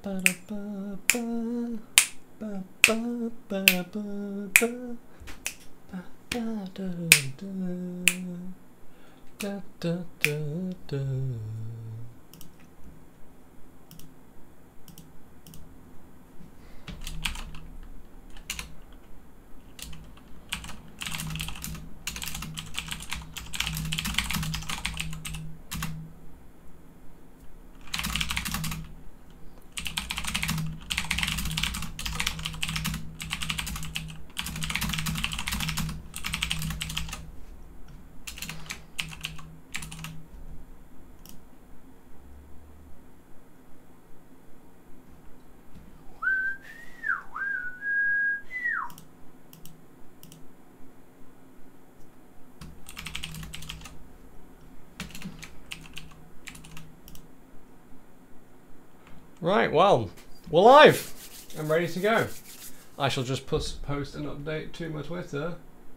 Right, well, we're live. I'm ready to go. I shall just post an update to my Twitter,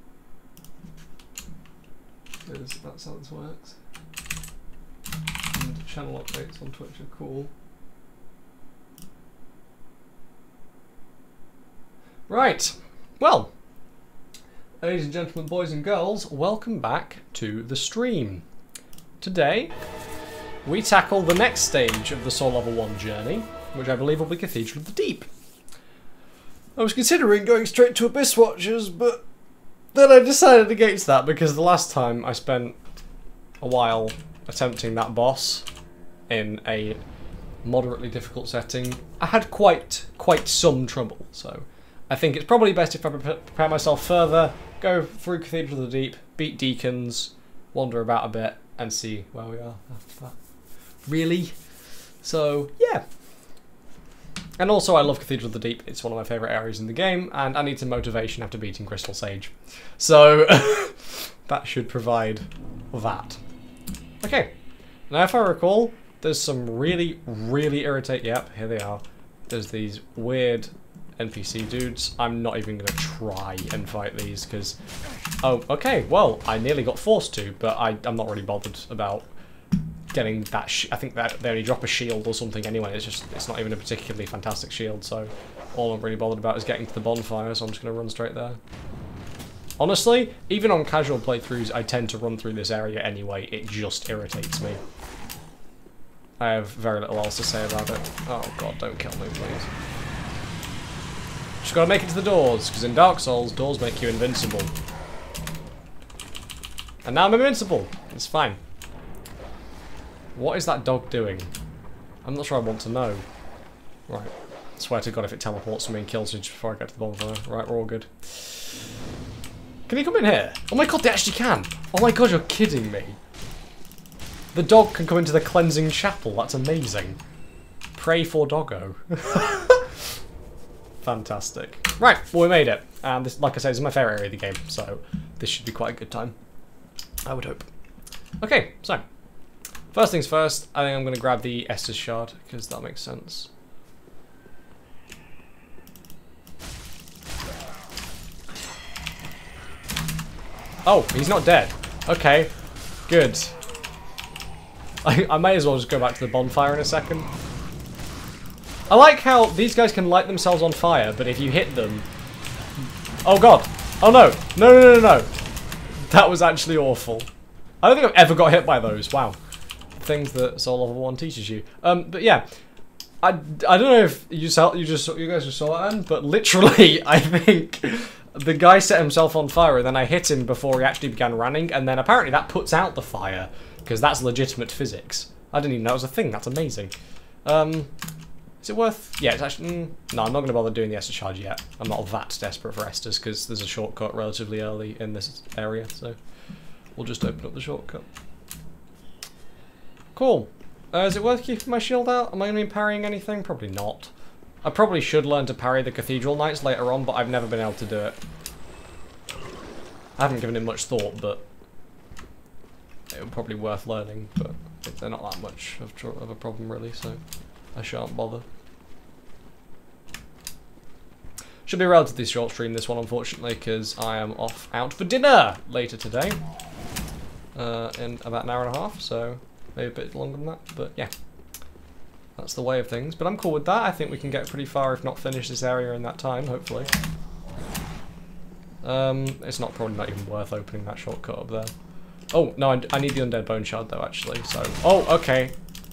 because that's how this works. And channel updates on Twitch are cool. Right, well, ladies and gentlemen, boys and girls, welcome back to the stream. Today, we tackle the next stage of the Soul Level 1 journey, which I believe will be Cathedral of the Deep. I was considering going straight to Abyss Watchers, but then I decided against that because the last time I spent a while attempting that boss in a moderately difficult setting, I had quite some trouble, so I think it's probably best if I prepare myself further, go through Cathedral of the Deep, beat Deacons, wander about a bit, and see where we are after that. Really? So, yeah. And also, I love Cathedral of the Deep. It's one of my favourite areas in the game, and I need some motivation after beating Crystal Sage. So, that should provide that. Okay. Now, if I recall, there's some really irritating... Yep, here they are. There's these weird NPC dudes. I'm not even going to try and fight these, because... Oh, okay, well, I nearly got forced to, but I'm not really bothered about getting that. I think that they only drop a shield or something anyway. It's not even a particularly fantastic shield, so all I'm really bothered about is getting to the bonfire, so I'm just going to run straight there. Honestly, even on casual playthroughs, I tend to run through this area anyway. It just irritates me. I have very little else to say about it. Oh god, don't kill me, please. Just gotta make it to the doors, because in Dark Souls, doors make you invincible. And now I'm invincible. It's fine. What is that dog doing? I'm not sure I want to know. Right. I swear to god if it teleports to me and kills me just before I get to the bonfire. Right, we're all good. Can he come in here? Oh my god, they actually can! Oh my god, you're kidding me. The dog can come into the cleansing chapel. That's amazing. Pray for doggo. Fantastic. Right, well we made it. And this, like I said, this is my favourite area of the game, so this should be quite a good time. I would hope. Okay, so first things first, I think I'm going to grab the Estus Shard, because that makes sense. Oh, he's not dead. Okay, good. I may as well just go back to the bonfire in a second. I like how these guys can light themselves on fire, but if you hit them... Oh god! Oh no! No! That was actually awful. I don't think I've ever got hit by those. Wow. Things that Soul Level 1 teaches you. But yeah, I don't know if you guys just saw that, then, but literally, I think the guy set himself on fire, and then I hit him before he actually began running, and then apparently that puts out the fire, because that's legitimate physics. I didn't even know it was a thing. That's amazing. Is it worth... Yeah, it's actually... no, I'm not going to bother doing the Estus Shard yet. I'm not that desperate for Estus, because there's a shortcut relatively early in this area, so we'll just open up the shortcut. Cool. Is it worth keeping my shield out? Am I going to be parrying anything? Probably not. I probably should learn to parry the Cathedral Knights later on, but I've never been able to do it. I haven't given it much thought, but it would probably be worth learning, but they're not that much of a problem really, so I shan't bother. Should be a relatively short stream, this one, unfortunately, because I am off out for dinner later today. In about an hour and a half, so maybe a bit longer than that, but yeah. That's the way of things, but I'm cool with that. I think we can get pretty far, if not finish this area in that time, hopefully. It's probably not even worth opening that shortcut up there. Oh, no, I need the undead bone shard though, actually, so... Oh, okay.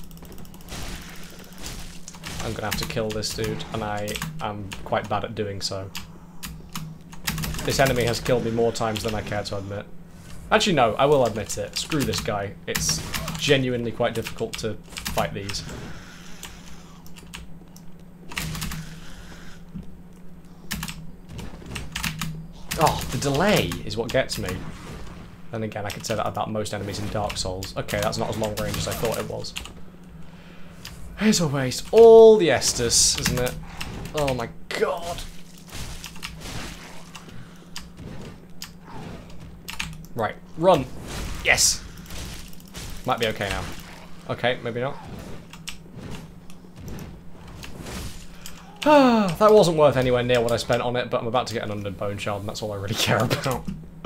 I'm gonna have to kill this dude, and I am quite bad at doing so. This enemy has killed me more times than I care to admit. Actually, no, I will admit it. Screw this guy. It's genuinely quite difficult to fight these. Oh, the delay is what gets me. And again, I could say that about most enemies in Dark Souls. Okay, that's not as long range as I thought it was. It's a waste. All the Estus, isn't it? Oh my god. Right, run. Yes. Might be okay now. Okay, maybe not. That wasn't worth anywhere near what I spent on it, but I'm about to get an undead bone shard, and that's all I really care about.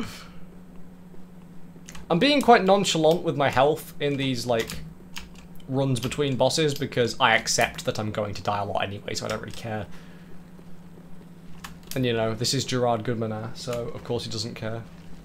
I'm being quite nonchalant with my health in these, like, runs between bosses, because I accept that I'm going to die a lot anyway, so I don't really care. And, you know, this is Gerard Goodmaner, so of course he doesn't care.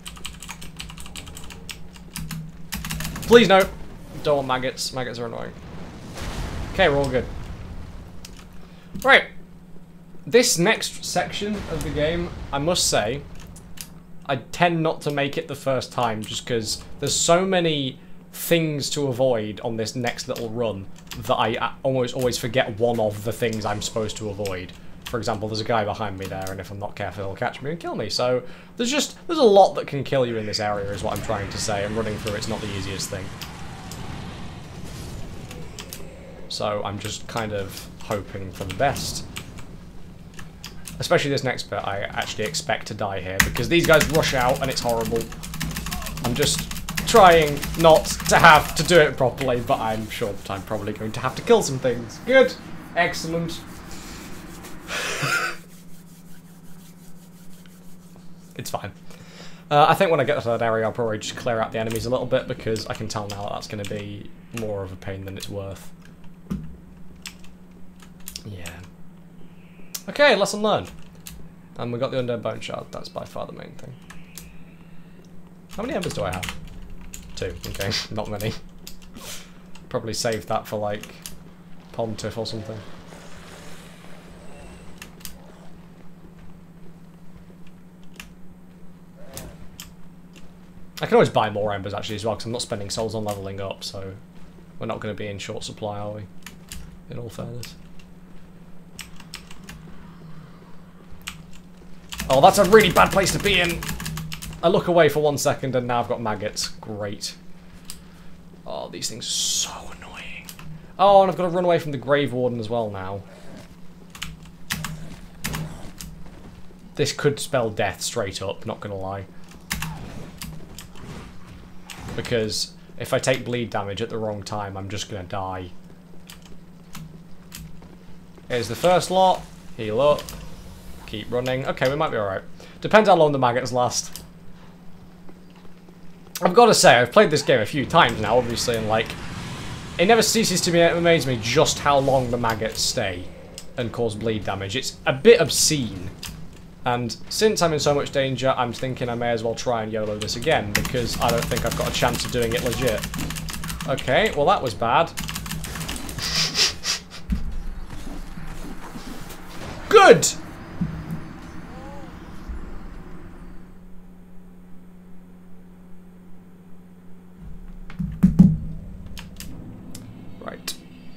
Please no! Don't want maggots. Maggots are annoying. Okay, we're all good. Right. This next section of the game, I must say, I tend not to make it the first time just because there's so many things to avoid on this next little run that I almost always forget one of the things I'm supposed to avoid. For example, there's a guy behind me there, and if I'm not careful, he'll catch me and kill me. So there's a lot that can kill you in this area is what I'm trying to say, and running through it's not the easiest thing. So I'm just kind of hoping for the best. Especially this next bit, I actually expect to die here, because these guys rush out and it's horrible. I'm just trying not to have to do it properly, but I'm sure that I'm probably going to have to kill some things. Good. Excellent. It's fine. I think when I get to that area, I'll probably just clear out the enemies a little bit, because I can tell now that that's going to be more of a pain than it's worth. Yeah. Okay, lesson learned. And we got the undead bone shard. That's by far the main thing. How many embers do I have? 2. Okay, not many. Probably saved that for, like, Pontiff or something. I can always buy more embers, actually, as well, because I'm not spending souls on leveling up, so we're not going to be in short supply, are we? In all fairness. Oh, that's a really bad place to be in! I look away for 1 second and now I've got maggots. Great. Oh, these things are so annoying. Oh, and I've got to run away from the Grave Warden as well now. This could spell death straight up, not gonna lie. Because if I take bleed damage at the wrong time, I'm just gonna die. Here's the first lot. Heal up. Keep running. Okay, we might be alright. Depends how long the maggots last. I've got to say, I've played this game a few times now, obviously, and like, it never ceases to amaze me just how long the maggots stay and cause bleed damage. It's a bit obscene. And since I'm in so much danger, I'm thinking I may as well try and YOLO this again, because I don't think I've got a chance of doing it legit. Okay, well that was bad. Good! Right.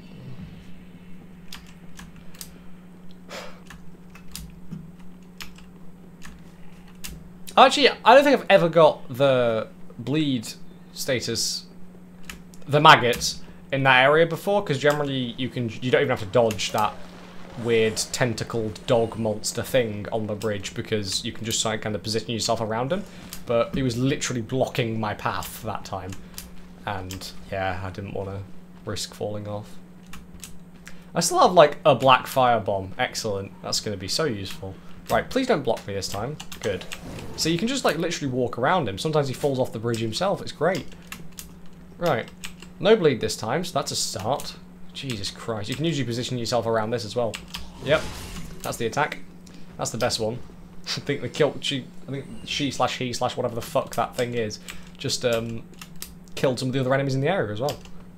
Actually, I don't think I've ever got the bleed status, the maggots, in that area before, because generally you don't even have to dodge that weird tentacled dog monster thing on the bridge, because you can just kind of position yourself around him. But he was literally blocking my path that time, and yeah, I didn't want to risk falling off. I still have like a black fire bomb. Excellent. That's going to be so useful. Right, please don't block me this time. Good. So you can just like literally walk around him. Sometimes he falls off the bridge himself. It's great. Right. No bleed this time, so that's a start. Jesus Christ. You can usually position yourself around this as well. Yep. That's the attack. That's the best one. I think the kill... I think she/he/whatever the fuck that thing is just killed some of the other enemies in the area as well.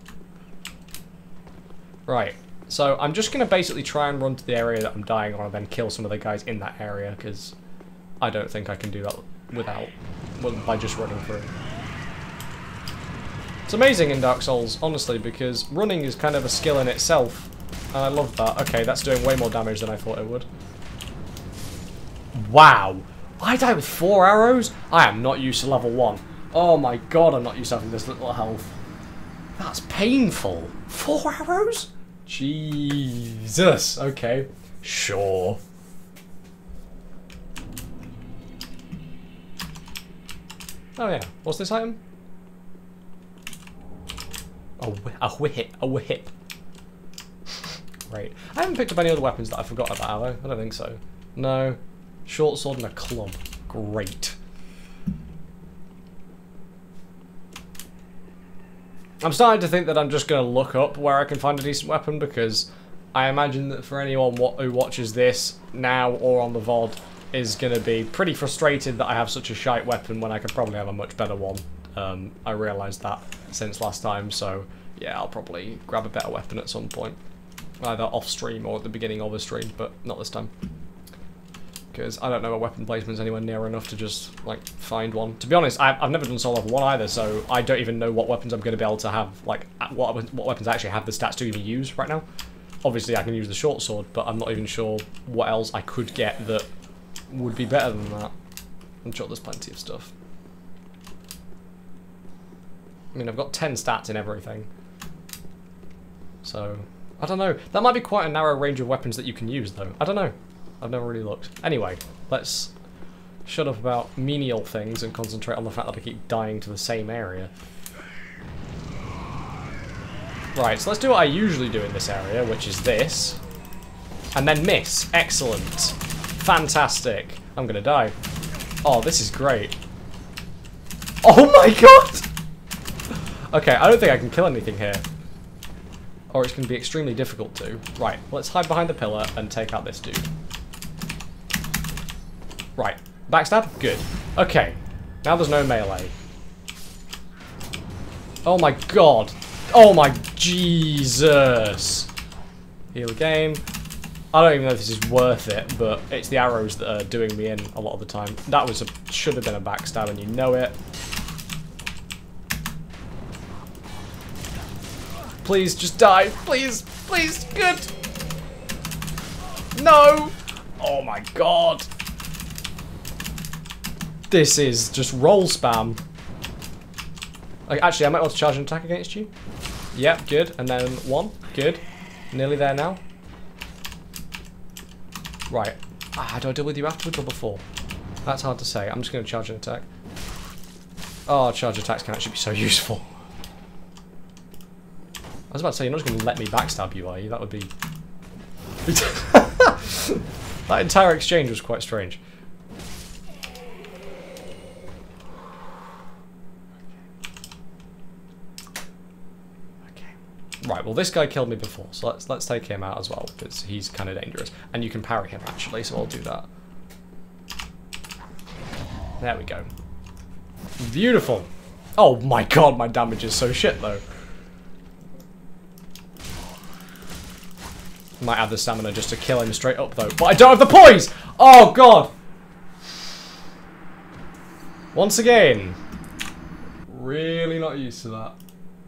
Right. So I'm just going to basically try and run to the area that I'm dying on and then kill some of the guys in that area, because I don't think I can do that by just running through. It's amazing in Dark Souls, honestly, because running is kind of a skill in itself, and I love that. Okay, that's doing way more damage than I thought it would. Wow! I died with 4 arrows? I am not used to level 1. Oh my god, I'm not used to having this little health. That's painful. 4 arrows? Jesus. Okay. Sure. Oh yeah. What's this item? A whip. A whip. Right. I haven't picked up any other weapons that I forgot about, have I? I don't think so. No. Short sword and a club. Great. I'm starting to think that I'm just going to look up where I can find a decent weapon, because I imagine that for anyone who watches this now or on the VOD is going to be pretty frustrated that I have such a shite weapon when I could probably have a much better one. I realised that since last time, so yeah, I'll probably grab a better weapon at some point. Either off stream or at the beginning of a stream, but not this time. Because I don't know a weapon placement's anywhere near enough to just, like, find one. To be honest, I've never done Soul Level 1 either, so I don't even know what weapons I'm going to be able to have, like, what weapons actually have the stats to even use right now. Obviously, I can use the short sword, but I'm not even sure what else I could get that would be better than that. I'm sure there's plenty of stuff. I mean, I've got 10 stats in everything. So, I don't know. That might be quite a narrow range of weapons that you can use, though. I don't know. I've never really looked. Anyway, let's shut up about menial things and concentrate on the fact that I keep dying to the same area. Right, so let's do what I usually do in this area, which is this. And then miss. Excellent. Fantastic. I'm gonna die. Oh, this is great. Oh my god! Okay, I don't think I can kill anything here. Or it's going to be extremely difficult to. Right, let's hide behind the pillar and take out this dude. Right, backstab? Good. Okay, now there's no melee. Oh my god. Oh my Jesus. Heal again. I don't even know if this is worth it, but it's the arrows that are doing me in a lot of the time. That was should have been a backstab and you know it. Please, just die. Please, please, good. No. Oh my god. This is just roll spam. Like, actually, I might want to charge an attack against you. Yep, good. And then 1. Good. Nearly there now. Right. Ah, do I deal with you afterwards or before? That's hard to say. I'm just going to charge an attack. Oh, charge attacks can actually be so useful. I was about to say, you're not just going to let me backstab you, are you? That would be... That entire exchange was quite strange. Okay. Right, well this guy killed me before, so let's take him out as well, because he's kind of dangerous. And you can parry him, actually, so I'll do that. There we go. Beautiful. Oh my god, my damage is so shit, though. Might have the stamina just to kill him straight up, though. But I don't have the poise! Oh, God! Once again. Really not used to that.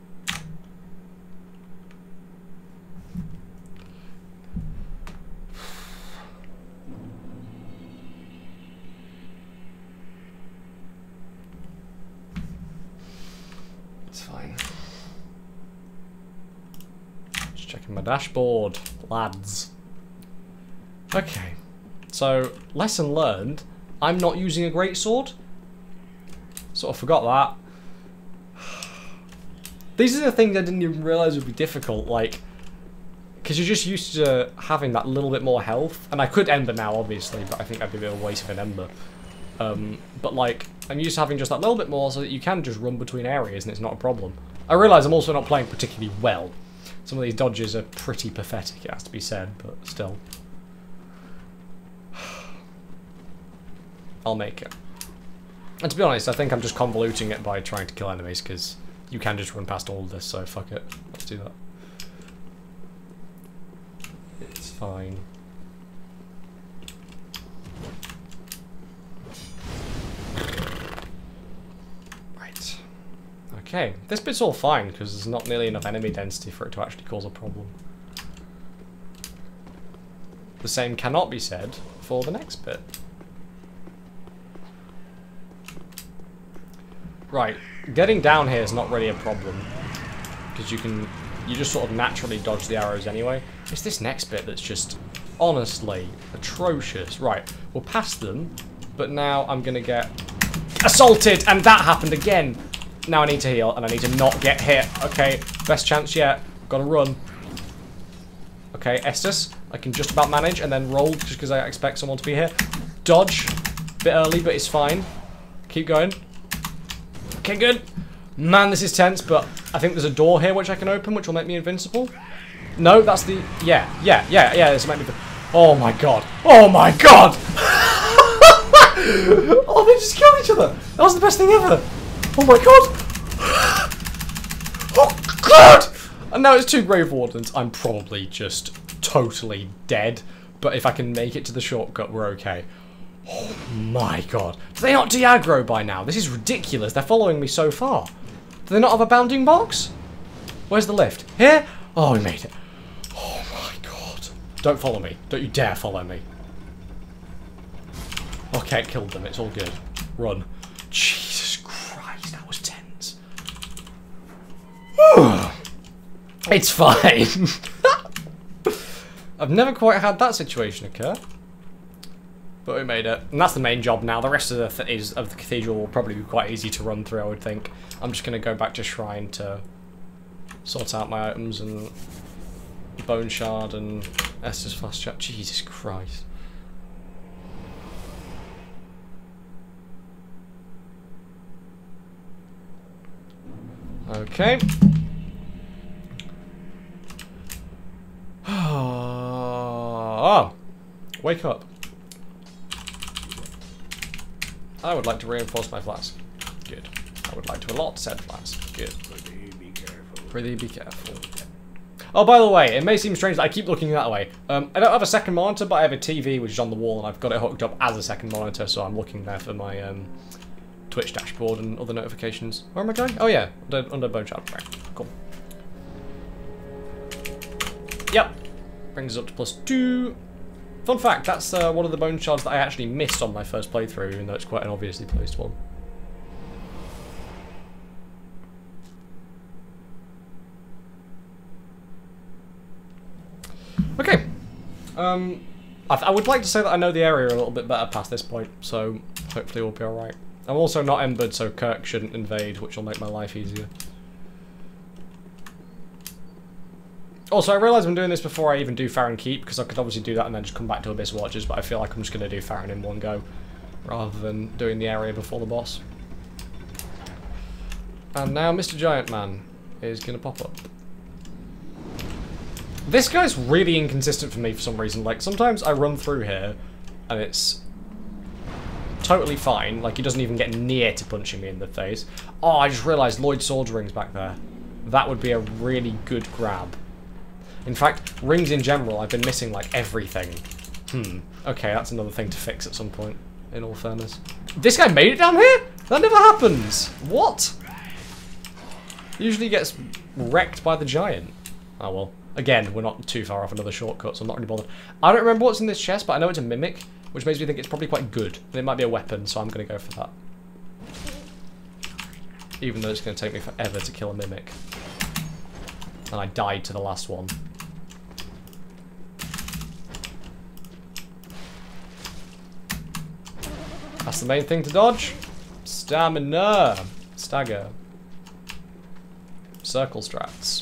It's fine. Just checking my dashboard. Lads. Okay, so lesson learned, I'm not using a greatsword. Sort of forgot that. These are the things I didn't even realise would be difficult, like, because you're just used to having that little bit more health, and I could ember now, obviously, but I think that'd be a bit of a waste of an ember. But like, I'm used to having just that little bit more so that you can just run between areas and it's not a problem. I realise I'm also not playing particularly well. Some of these dodges are pretty pathetic, it has to be said, but still. I'll make it. And to be honest, I think I'm just convoluting it by trying to kill enemies, because you can just run past all of this, so fuck it. Let's do that. It's fine. Right. Okay, this bit's all fine, because there's not nearly enough enemy density for it to actually cause a problem. The same cannot be said for the next bit. Right, getting down here is not really a problem, because you just sort of naturally dodge the arrows anyway. It's this next bit that's just, honestly, atrocious. Right, we'll pass them, but now I'm gonna get assaulted, and that happened again. Now I need to heal, and I need to not get hit. Okay, best chance yet. Gotta run. Okay, Estus, I can just about manage, and then roll, just because I expect someone to be here. Dodge, a bit early, but it's fine. Keep going. Okay, good. Man, this is tense, but I think there's a door here which I can open, which will make me invincible. No, that's the... Yeah, this will make me... Oh my god. Oh my god! Oh, they just killed each other. That was the best thing ever. Oh my god. Oh god! And now it's 2 Grave Wardens. I'm probably just totally dead, but if I can make it to the shortcut, we're okay. Oh my god. Do they not de-aggro by now? This is ridiculous. They're following me so far. Do they not have a bounding box? Where's the lift? Here? Oh, we made it. Oh my god. Don't follow me. Don't you dare follow me. Okay, it killed them. It's all good. Run. Jesus Christ, that was tense. It's fine. I've never quite had that situation occur. But we made it. And that's the main job now. The rest of the cathedral will probably be quite easy to run through, I would think. I'm just going to go back to Shrine to sort out my items and Bone Shard and Estus Fast Chat. Jesus Christ. Okay. Oh. Wake up. I would like to reinforce my flask. Good. I would like to allot said flask. Good. Pretty be careful. Oh, by the way, it may seem strange that I keep looking that way. I don't have a second monitor, but I have a TV which is on the wall, and I've got it hooked up as a second monitor, so I'm looking there for my Twitch dashboard and other notifications. Where am I going? Oh yeah, under Bone Shard. Right, cool. Yep. Brings us up to +2. Fun fact, that's one of the Bone Shards that I actually missed on my first playthrough, even though it's quite an obviously placed one. Okay. I would like to say that I know the area a little bit better past this point, so hopefully we'll be alright. I'm also not embered, so Kirk shouldn't invade, which will make my life easier. Also, I realise I'm doing this before I even do Farron Keep, because I could obviously do that and then just come back to Abyss Watchers, but I feel like I'm just going to do Farron in one go, rather than doing the area before the boss. And now Mr. Giant Man is going to pop up. This guy's really inconsistent for me for some reason. Like, sometimes I run through here, and it's totally fine. Like, he doesn't even get near to punching me in the face. Oh, I just realised Lloyd Swords Ring's back there. That would be a really good grab. In fact, rings in general, I've been missing, like, everything. Okay, that's another thing to fix at some point, in all fairness. This guy made it down here? That never happens. What? Usually gets wrecked by the giant. Oh, well. Again, we're not too far off another shortcut, so I'm not really bothered. I don't remember what's in this chest, but I know it's a mimic, which makes me think it's probably quite good. And it might be a weapon, so I'm going to go for that. Even though it's going to take me forever to kill a mimic. And I died to the last one. That's the main thing to dodge. Stamina. Stagger. Circle strats.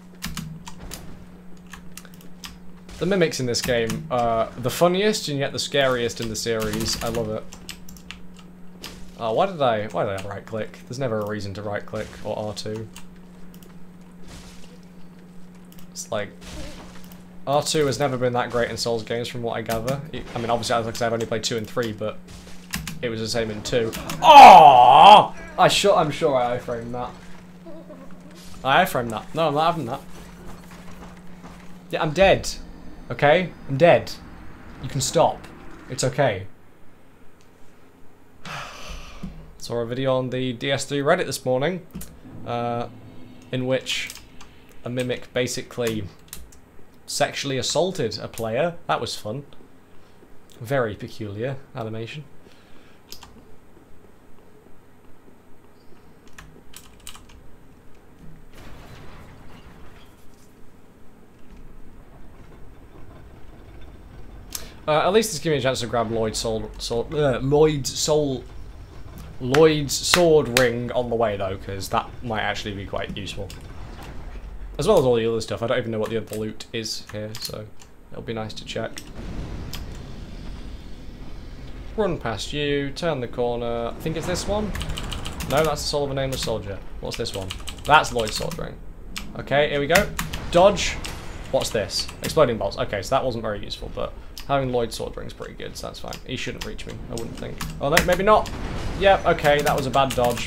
The mimics in this game are the funniest and yet the scariest in the series. I love it. Oh, why did I right click? There's never a reason to right click or R2. It's like... R2 has never been that great in Souls games from what I gather. I mean, obviously, like I said, I've only played 2 and 3, but it was the same in 2. Oh! I'm sure I iframed that. I iframed that. No, I'm not having that. Yeah, I'm dead. Okay? I'm dead. You can stop. It's okay. Saw a video on the DS3 Reddit this morning, in which a Mimic basically sexually assaulted a player. That was fun. Very peculiar animation. At least it's giving me a chance to grab Lloyd's sword ring on the way though, because that might actually be quite useful. As well as all the other stuff. I don't even know what the other loot is here, so it'll be nice to check. Run past you, turn the corner. I think it's this one? No, that's the Soul of a Nameless Soldier. What's this one? That's Lloyd's sword ring. Okay, here we go. Dodge. What's this? Exploding bolts. Okay, so that wasn't very useful, but having Lloyd's sword ring's pretty good, so that's fine. He shouldn't reach me, I wouldn't think. Oh, no, maybe not. Yep, okay, that was a bad dodge.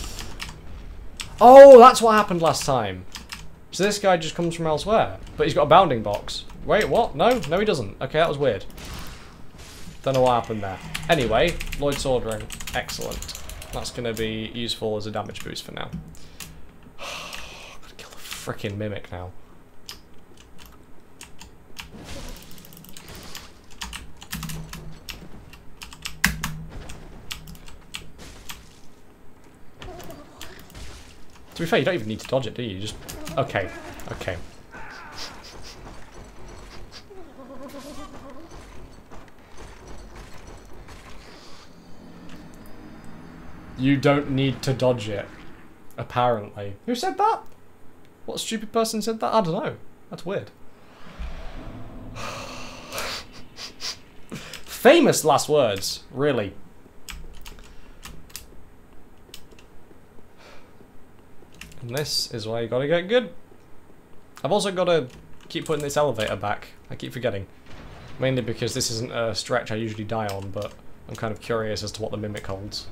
Oh, that's what happened last time. So this guy just comes from elsewhere, but he's got a bounding box. Wait, what? No, he doesn't. Okay, that was weird. Don't know what happened there. Anyway, Lloyd's sword ring, excellent. That's going to be useful as a damage boost for now. Gotta kill the frickin' Mimic now. To be fair, you don't even need to dodge it, do you? Just... Okay. Okay. You don't need to dodge it. Apparently. Who said that? What stupid person said that? I don't know. That's weird. Famous last words. Really. And this is why you gotta get good. I've also gotta keep putting this elevator back. I keep forgetting. Mainly because this isn't a stretch I usually die on, but I'm kind of curious as to what the Mimic holds.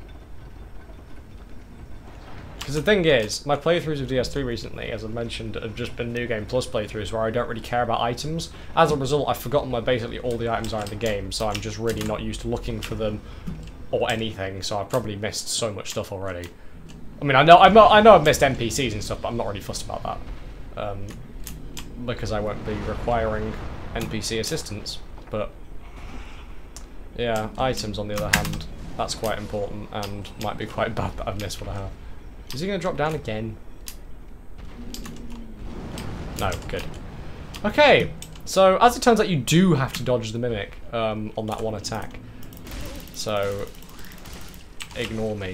Because the thing is, my playthroughs of DS3 recently, as I mentioned, have just been New Game Plus playthroughs where I don't really care about items. As a result, I've forgotten where basically all the items are in the game, so I'm just really not used to looking for them or anything, so I've probably missed so much stuff already. I mean, I know I've missed NPCs and stuff, but I'm not really fussed about that. Because I won't be requiring NPC assistance. But, yeah, items on the other hand, that's quite important, and might be quite bad that I've missed what I have. Is he going to drop down again? No, good. Okay, so as it turns out, you do have to dodge the Mimic on that one attack. So, ignore me.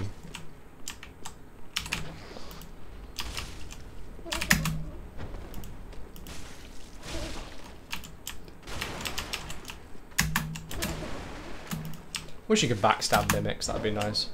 Wish you could backstab Mimics, that'd be nice.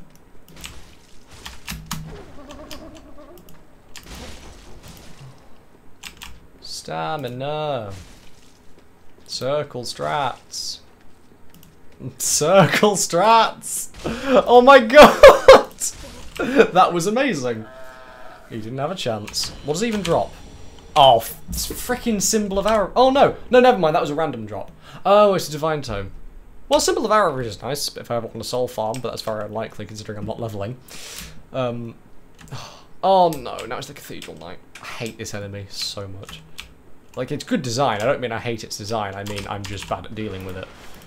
Stamina. Circle strats. Circle strats! Oh my god! That was amazing. He didn't have a chance. What does it even drop? Oh, it's freaking Symbol of Arrow. Oh no! No, never mind, that was a random drop. Oh, it's a Divine Tome. Well, Symbol of Arrow is nice if I ever want a soul farm, but that's very unlikely considering I'm not leveling. Oh no, now it's the Cathedral Knight. I hate this enemy so much. Like, it's good design. I don't mean I hate its design. I mean I'm just bad at dealing with it.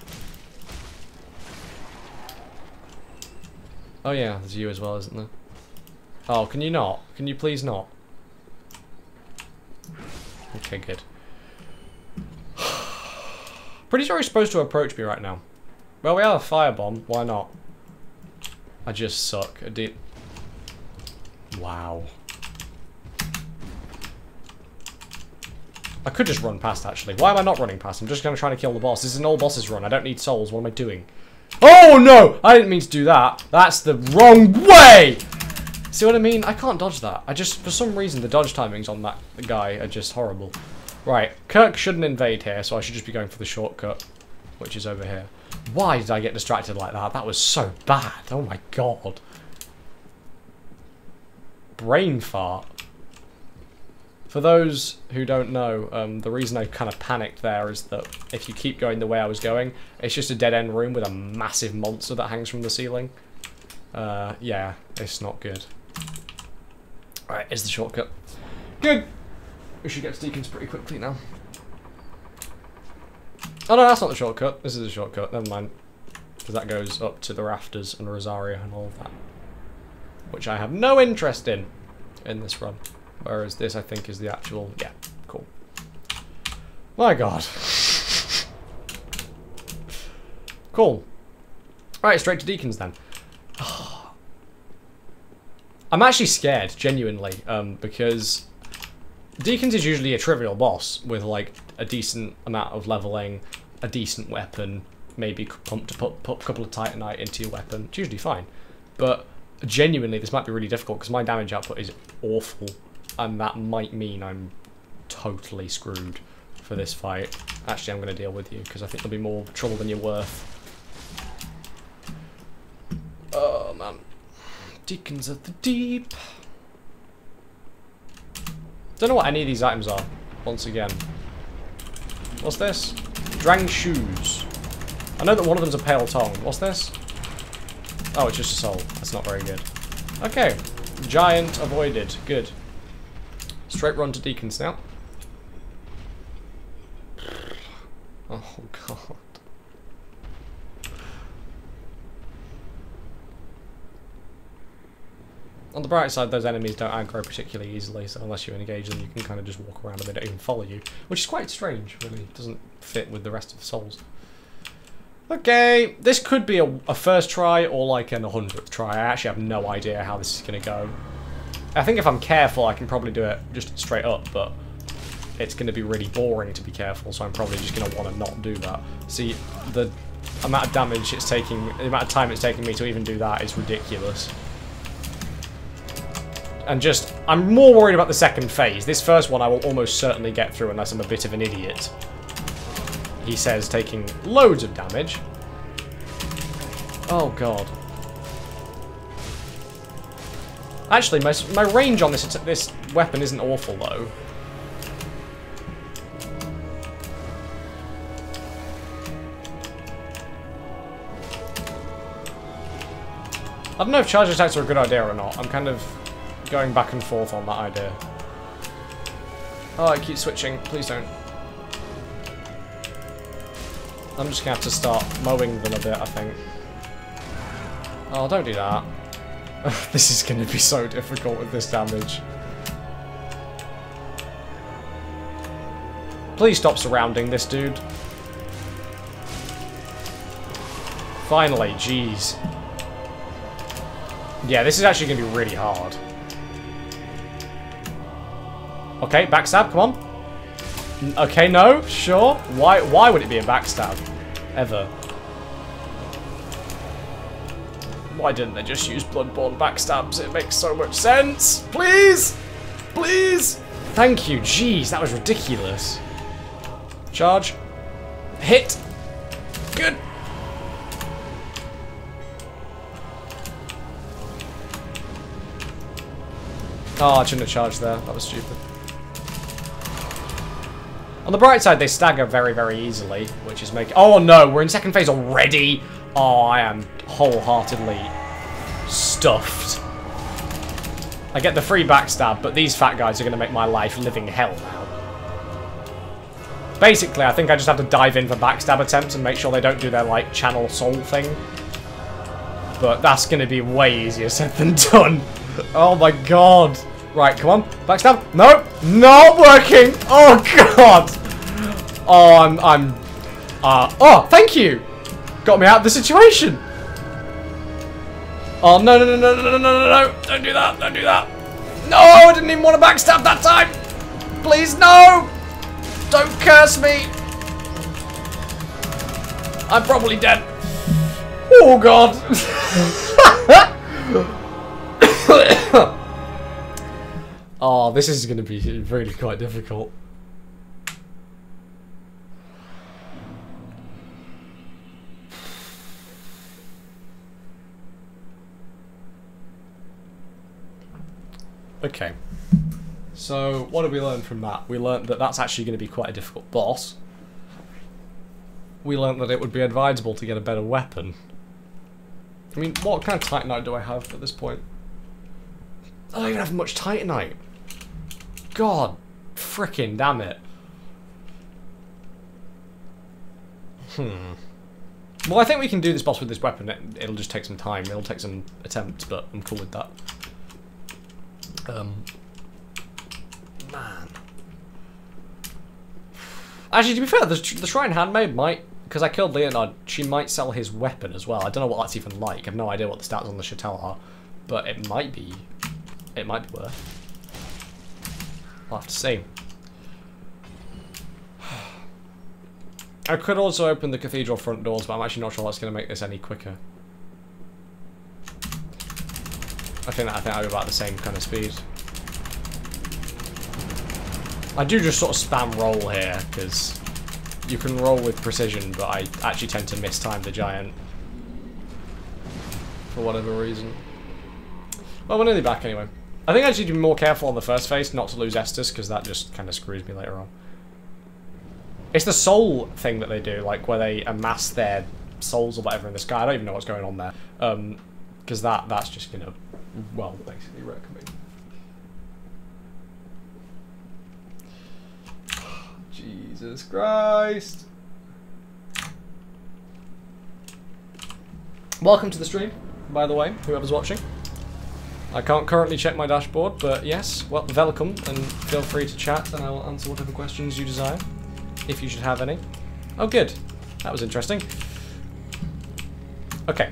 Oh yeah, there's you as well, isn't there? Oh, can you not? Can you please not? Okay, good. Pretty sure he's supposed to approach me right now. Well, we have a firebomb. Why not? I just suck. Wow. I could just run past, actually. Why am I not running past? I'm just going to try to kill the boss. This is an all bosses run. I don't need souls. What am I doing? Oh, no! I didn't mean to do that. That's the wrong way! See what I mean? I can't dodge that. For some reason, the dodge timings on that guy are just horrible. Right, Kirk shouldn't invade here, so I should just be going for the shortcut, which is over here. Why did I get distracted like that? That was so bad. Oh my god. Brain fart. For those who don't know, the reason I kind of panicked there is that if you keep going the way I was going, it's just a dead-end room with a massive monster that hangs from the ceiling. Yeah, it's not good. Alright, here's the shortcut. Good! We should get to Deacons pretty quickly now. Oh no, that's not the shortcut. This is the shortcut. Never mind. Because that goes up to the rafters and Rosaria and all of that. Which I have no interest in this run. Whereas this, I think, is the actual... Yeah, cool. My god. Cool. Alright, straight to Deacons then. I'm actually scared, genuinely, because Deacons is usually a trivial boss with, like, a decent amount of leveling, a decent weapon, maybe put a couple of Titanite into your weapon. It's usually fine. But genuinely, this might be really difficult because my damage output is awful, and that might mean I'm totally screwed for this fight. Actually, I'm going to deal with you because I think there'll be more trouble than you're worth. Oh, man. Deacons of the Deep. Don't know what any of these items are, once again. What's this? Drang shoes. I know that one of them's a pale tongue. What's this? Oh, it's just a soul. That's not very good. Okay. Giant avoided. Good. Straight run to Deacons now. Oh, God. On the bright side, those enemies don't aggro particularly easily, so unless you engage them, you can kind of just walk around and they don't even follow you. Which is quite strange, really. It doesn't fit with the rest of the souls. Okay, this could be a first try or like an 100th try. I actually have no idea how this is going to go. I think if I'm careful, I can probably do it just straight up, but it's going to be really boring to be careful, so I'm probably just going to want to not do that. See, the amount of damage it's taking, the amount of time it's taking me to even do that is ridiculous. And just, I'm more worried about the second phase. This first one I will almost certainly get through unless I'm a bit of an idiot. He says, taking loads of damage. Oh, God. Actually, my range on this weapon isn't awful, though. I don't know if charge attacks are a good idea or not. I'm kind of going back and forth on that idea. Oh, I keep switching. Please don't. I'm just going to have to start mowing them a bit, I think. Oh, don't do that. This is going to be so difficult with this damage. Please stop surrounding this dude. Finally, jeez. Yeah, this is actually going to be really hard. Okay, backstab, come on. Okay, no, sure. Why would it be a backstab? Ever. Why didn't they just use Bloodborne backstabs? It makes so much sense. Please! Please! Thank you, jeez, that was ridiculous. Charge. Hit. Good. Oh, I shouldn't have charged there. That was stupid. On the bright side, they stagger very, very easily, which is making... Oh, no, we're in second phase already? Oh, I am wholeheartedly stuffed. I get the free backstab, but these fat guys are going to make my life living hell now. Basically, I think I just have to dive in for backstab attempts and make sure they don't do their, like, channel soul thing. But that's going to be way easier said than done. Oh my god. Right, come on. Backstab. No. Not working. Oh god. Oh, oh, thank you. Got me out of the situation. Oh, no, no, no, no, no, no, no, no, no. Don't do that. Don't do that. No, I didn't even want to backstab that time. Please, no. Don't curse me. I'm probably dead. Oh god. Oh, this is going to be really quite difficult. Okay. So, what did we learn from that? We learned that that's actually going to be quite a difficult boss. We learned that it would be advisable to get a better weapon. I mean, what kind of Titanite do I have at this point? I don't even have much Titanite. God, frickin' damn it. Well, I think we can do this boss with this weapon. It'll just take some time. It'll take some attempts, but I'm cool with that. Man. Actually, to be fair, the Shrine Handmaid might, because I killed Leonard, she might sell his weapon as well. I don't know what that's even like. I have no idea what the stats on the Chattel are, but it might be worth. I'll have to see. I could also open the cathedral front doors, but I'm actually not sure that's going to make this any quicker. I think I'll be about the same kind of speed. I do just sort of spam roll here, because you can roll with precision, but I actually tend to mistime the giant. For whatever reason. Well, we're nearly back anyway. I think I should be more careful on the first phase, not to lose Estus, because that just kind of screws me later on. It's the soul thing that they do, like where they amass their souls or whatever in the sky. I don't even know what's going on there. Because that's just gonna, well, basically wreck me. Jesus Christ. Welcome to the stream, by the way, whoever's watching. I can't currently check my dashboard, but yes, well, welcome, and feel free to chat, and I will answer whatever questions you desire, if you should have any. Oh, good. That was interesting. Okay.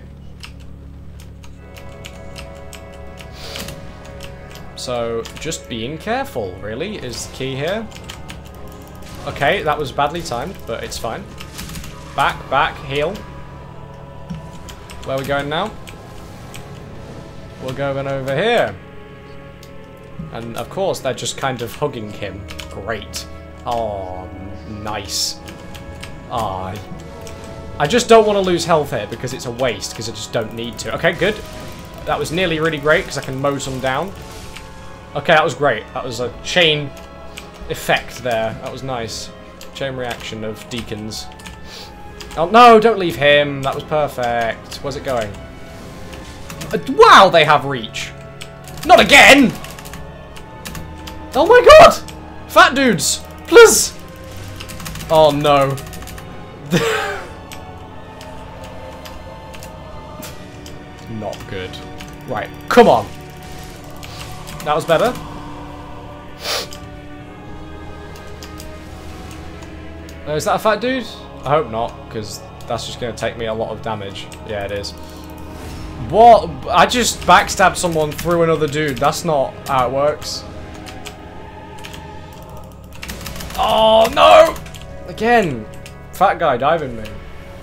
So, just being careful, really, is the key here. Okay, that was badly timed, but it's fine. Back, back, heal. Where are we going now? We're going over here. And of course, they're just kind of hugging him. Great. Oh, nice. Ah. I just don't want to lose health here because it's a waste, because I just don't need to. Okay, good. That was nearly really great because I can mow some down. Okay, that was great. That was a chain effect there. That was nice. Chain reaction of deacons. Oh, no, don't leave him. That was perfect. Where's it going? Wow, they have reach. Not again! Oh my god! Fat dudes! Please! Oh no. Not good. Right, come on. That was better. Is that a fat dude? I hope not, because that's just going to take me a lot of damage. Yeah, it is. What? I just backstabbed someone through another dude. That's not how it works. Oh, no! Again. Fat guy diving me.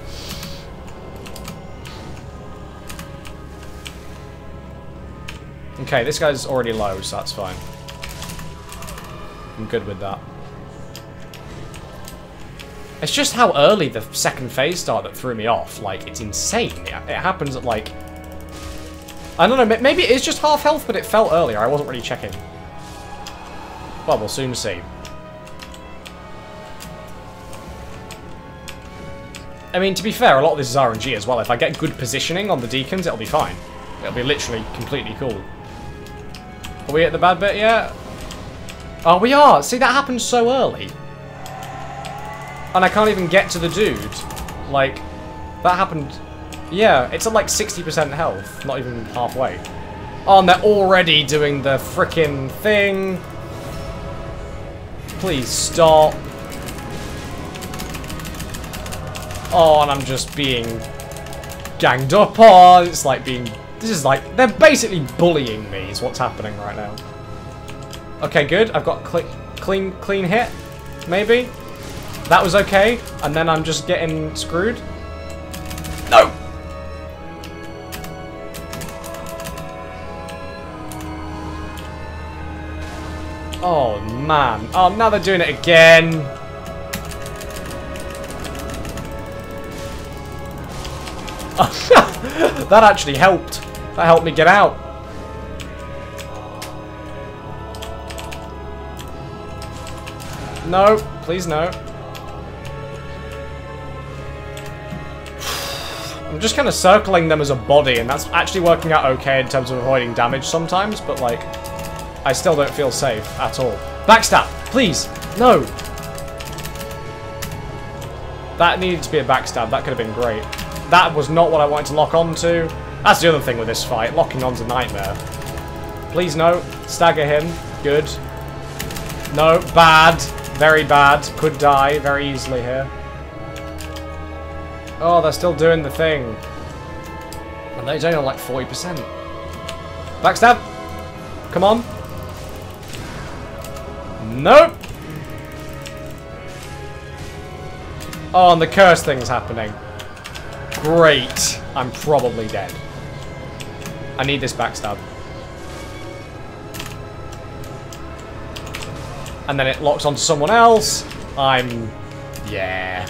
Okay, this guy's already low, so that's fine. I'm good with that. It's just how early the second phase started that threw me off. Like, it's insane. It happens at, like... I don't know, maybe it is just half health, but it felt earlier. I wasn't really checking. Well, we'll soon see. I mean, to be fair, a lot of this is RNG as well. If I get good positioning on the deacons, it'll be fine. It'll be literally completely cool. Are we at the bad bit yet? Oh, we are! See, that happened so early. And I can't even get to the dude. Like, that happened... Yeah, it's at like 60% health. Not even halfway. Oh, and they're already doing the frickin' thing. Please stop. Oh, and I'm just being ganged up on. It's like being... This is like... They're basically bullying me is what's happening right now. Okay, good. I've got clean hit. Maybe. That was okay. And then I'm just getting screwed. No! Oh, man. Oh, now they're doing it again. That actually helped. That helped me get out. No, please no. I'm just kind of circling them as a body, and that's actually working out okay in terms of avoiding damage sometimes, but like, I still don't feel safe at all. Backstab, please, no. That needed to be a backstab, that could have been great. That was not what I wanted to lock onto. That's the other thing with this fight, locking on's a nightmare. Please no, stagger him, good. No, bad, very bad, could die very easily here. Oh, they're still doing the thing. And they're only on like 40%. Backstab! Come on. Nope! Oh, and the curse thing's happening. Great. I'm probably dead. I need this backstab. And then it locks onto someone else. Yeah.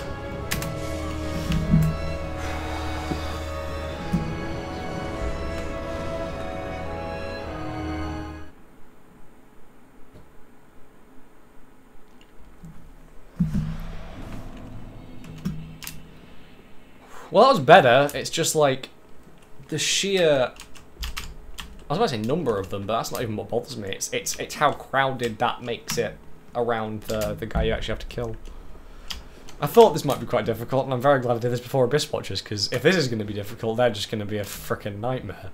Well, that was better. It's just like the sheer, I was about to say number of them, but that's not even what bothers me. It's how crowded that makes it around the guy you actually have to kill. I thought this might be quite difficult, and I'm very glad I did this before Abyss Watchers, because if this is going to be difficult, they're just going to be a frickin' nightmare.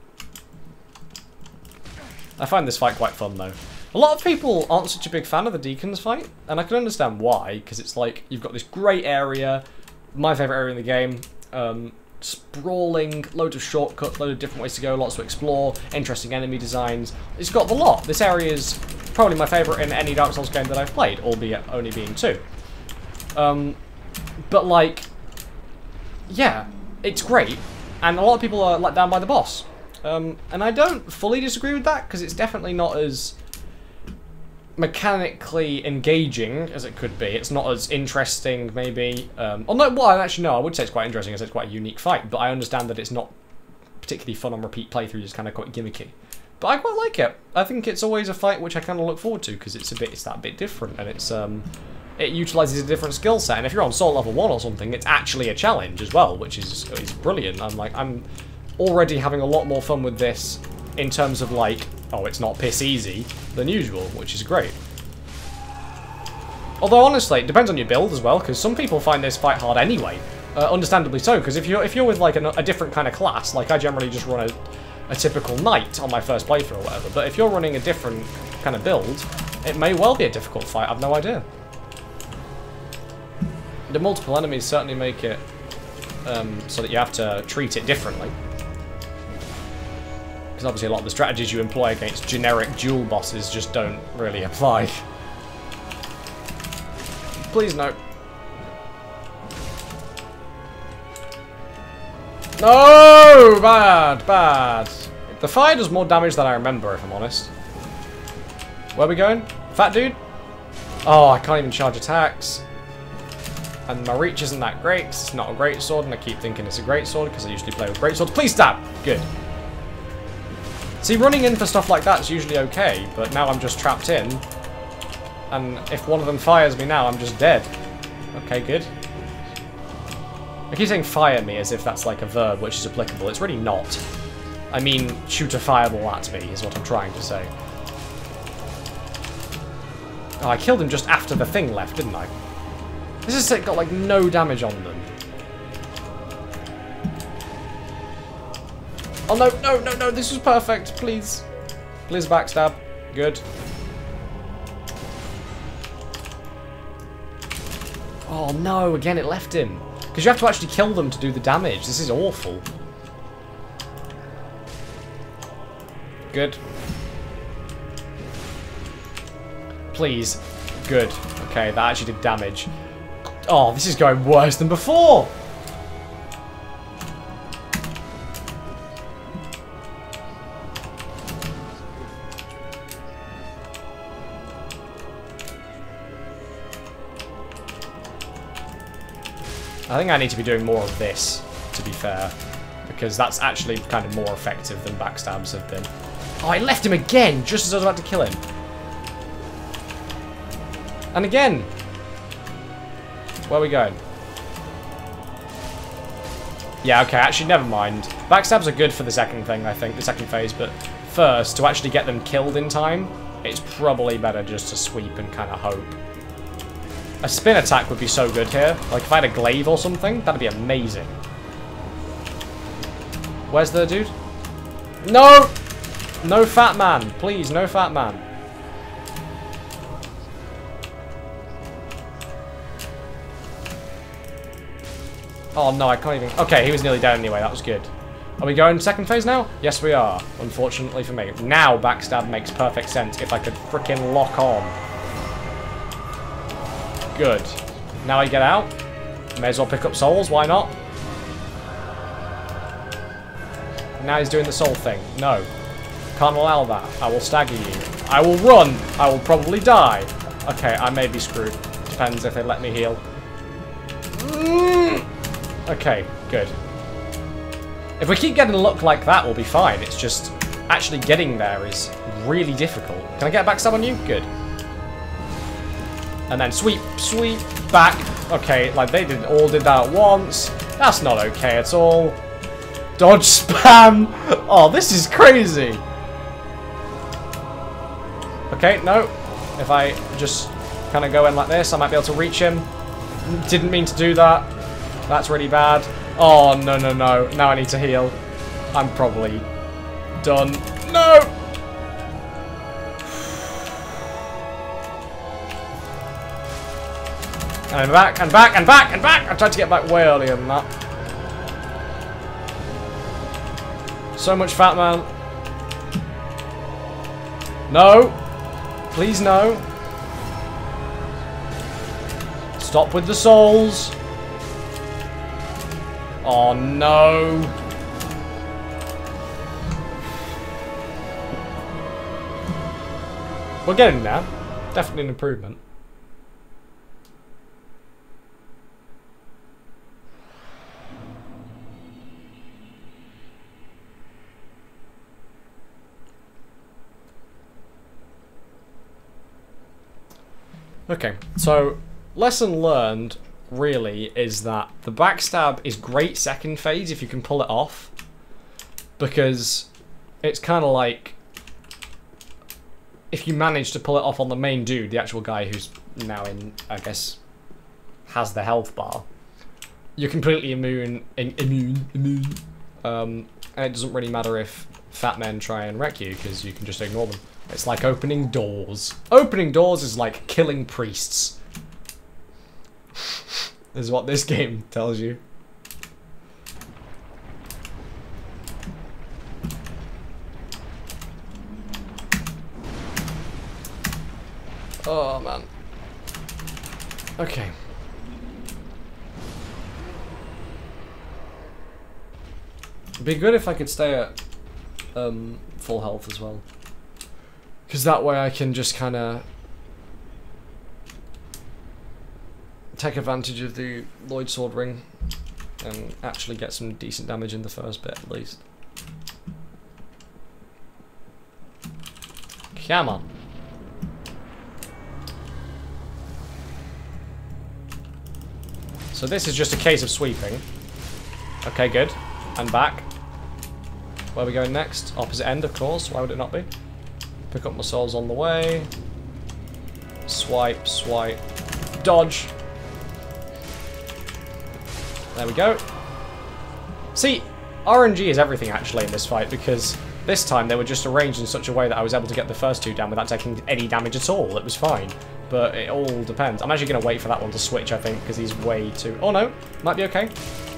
I find this fight quite fun, though. A lot of people aren't such a big fan of the Deacons fight, and I can understand why, because it's like, you've got this great area, my favourite area in the game, sprawling, loads of shortcuts, loads of different ways to go, lots to explore, interesting enemy designs. It's got the lot. This area is probably my favourite in any Dark Souls game that I've played, albeit only being 2. But like, yeah, it's great, and a lot of people are let down by the boss. And I don't fully disagree with that, because it's definitely not as mechanically engaging as it could be. It's not as interesting, maybe. Actually, no, I would say it's quite interesting, as it's quite a unique fight, but I understand that it's not particularly fun on repeat playthroughs, it's kind of quite gimmicky. But I quite like it. I think it's always a fight which I kind of look forward to, because it's that bit different, and it utilises a different skill set, and if you're on Soul Level 1 or something, it's actually a challenge as well, which is brilliant. I'm already having a lot more fun with this in terms of like, oh, it's not piss easy than usual, which is great. Although honestly, it depends on your build as well, because some people find this fight hard anyway. Understandably so, because if you're with like a different kind of class, like I generally just run a typical knight on my first playthrough or whatever, but if you're running a different kind of build, it may well be a difficult fight, I've no idea. The multiple enemies certainly make it so that you have to treat it differently. Because obviously a lot of the strategies you employ against generic dual bosses just don't really apply. Please no. No! Bad, bad. The fire does more damage than I remember, if I'm honest. Where are we going? Fat dude? Oh, I can't even charge attacks. And my reach isn't that great, because it's not a great sword, and I keep thinking it's a great sword, because I usually play with great swords. Please stab! Good. See, running in for stuff like that's usually okay, but now I'm just trapped in. And if one of them fires me now, I'm just dead. Okay, good. I keep saying fire me as if that's like a verb which is applicable. It's really not. I mean, shoot a fireball at me is what I'm trying to say. Oh, I killed him just after the thing left, didn't I? This has got like no damage on them. Oh no, no, no, no, this was perfect, please. Please backstab. Good. Oh no, again it left him. Because you have to actually kill them to do the damage. This is awful. Good. Please. Good. Okay, that actually did damage. Oh, this is going worse than before! I think I need to be doing more of this, to be fair. Because that's actually kind of more effective than backstabs have been. Oh, I left him again, just as I was about to kill him. And again. Where are we going? Yeah, okay, actually, never mind. Backstabs are good for the second thing, I think, the second phase, but first, to actually get them killed in time, it's probably better just to sweep and kind of hope. A spin attack would be so good here. Like, if I had a glaive or something, that'd be amazing. Where's the dude? No! No fat man. Please, no fat man. Oh no, I can't even... Okay, he was nearly dead anyway. That was good. Are we going second phase now? Yes, we are. Unfortunately for me. Now backstab makes perfect sense if I could frickin' lock on. Good. Now I get out. May as well pick up souls. Why not? Now he's doing the soul thing. No. Can't allow that. I will stagger you. I will run. I will probably die. Okay, I may be screwed. Depends if they let me heal. Okay, good. If we keep getting luck like that, we'll be fine. It's just actually getting there is really difficult. Can I get a backstab on you? Good. And then sweep, sweep, back. Okay, like they all did that at once. That's not okay at all. Dodge spam. Oh, this is crazy. Okay, no. If I just kind of go in like this, I might be able to reach him. Didn't mean to do that. That's really bad. Oh, no, no, no. Now I need to heal. I'm probably done. No! And back, and back, and back, and back! I tried to get back way earlier than that. So much fat man. No! Please no. Stop with the souls. Oh no. We're getting there. Definitely an improvement. Okay, so lesson learned really is that the backstab is great second phase if you can pull it off, because it's kind of like if you manage to pull it off on the main dude, the actual guy who's now in, I guess, has the health bar, you're completely immune, and it doesn't really matter if fat men try and wreck you because you can just ignore them. It's like opening doors. Opening doors is like killing priests. This is what this game tells you. Oh man. Okay. It'd be good if I could stay at full health as well. Because that way I can just kind of take advantage of the Lloyd Sword Ring and actually get some decent damage in the first bit at least. Come on. So this is just a case of sweeping. Okay, good. And back. Where are we going next? Opposite end, of course. Why would it not be? Pick up my souls on the way. Swipe, swipe. Dodge. There we go. See, RNG is everything actually in this fight, because this time they were just arranged in such a way that I was able to get the first two down without taking any damage at all. It was fine. But it all depends. I'm actually going to wait for that one to switch, I think, because he's way too... Oh no, might be okay.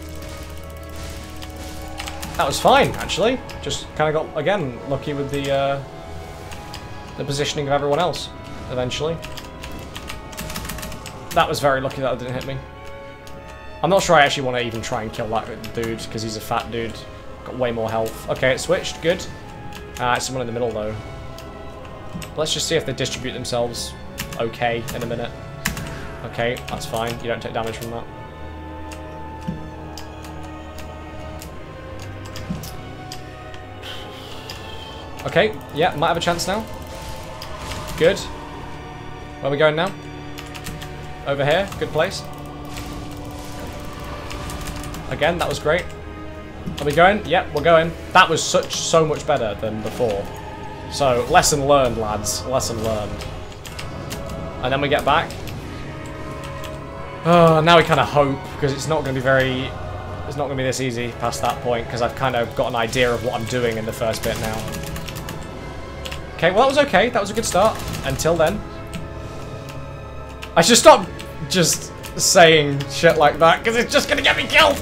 That was fine, actually. Just kind of got, again, lucky with the positioning of everyone else, eventually. That was very lucky that it didn't hit me. I'm not sure I actually want to even try and kill that dude, because he's a fat dude. Got way more health. Okay, it switched. Good. It's someone in the middle, though. Let's just see if they distribute themselves okay in a minute. Okay, that's fine. You don't take damage from that. Okay, yeah, might have a chance now. Good. Where are we going now? Over here, good place. Again, that was great. Are we going? Yep, we're going. That was so much better than before. So, lesson learned, lads. Lesson learned. And then we get back. Oh, now we kind of hope, because it's not going to be very... It's not going to be this easy past that point, because I've kind of got an idea of what I'm doing in the first bit now. Okay, well that was okay. That was a good start. Until then. I should stop just saying shit like that, because it's just going to get me killed!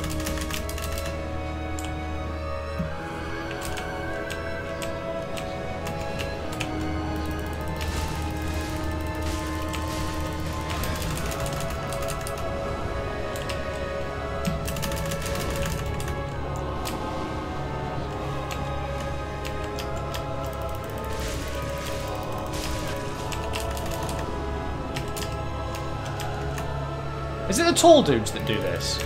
Is it the tall dudes that do this?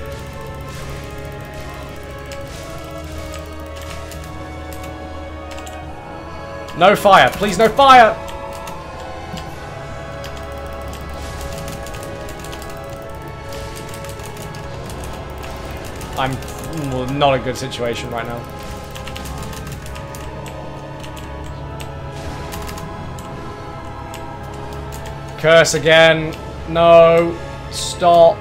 No fire, please, no fire! I'm not a good situation right now. Curse again. No. Stop.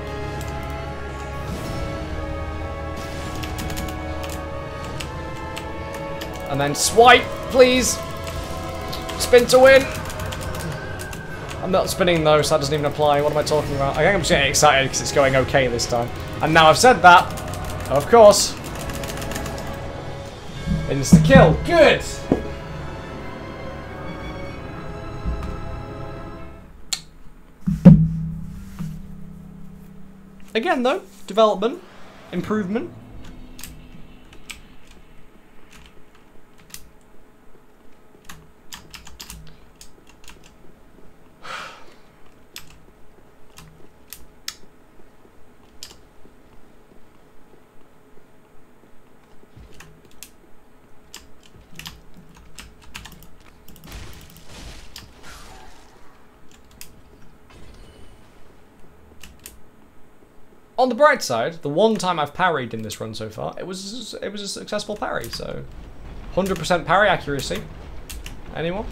And then swipe, please. Spin to win. I'm not spinning though, so that doesn't even apply. What am I talking about? I think I'm just getting excited because it's going okay this time. And now I've said that, of course. Insta-kill. Good. Again though, development, improvement. On the bright side, the one time I've parried in this run so far, it was a successful parry, so 100% parry accuracy. Anyone?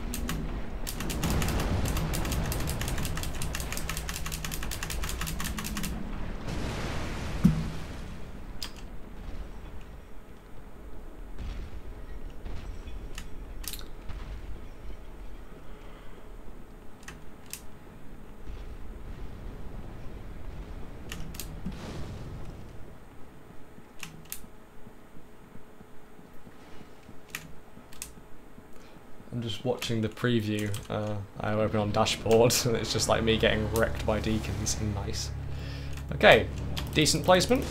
I'm just watching the preview. I open on dashboard and it's just like me getting wrecked by deacons. Nice. Okay, decent placement.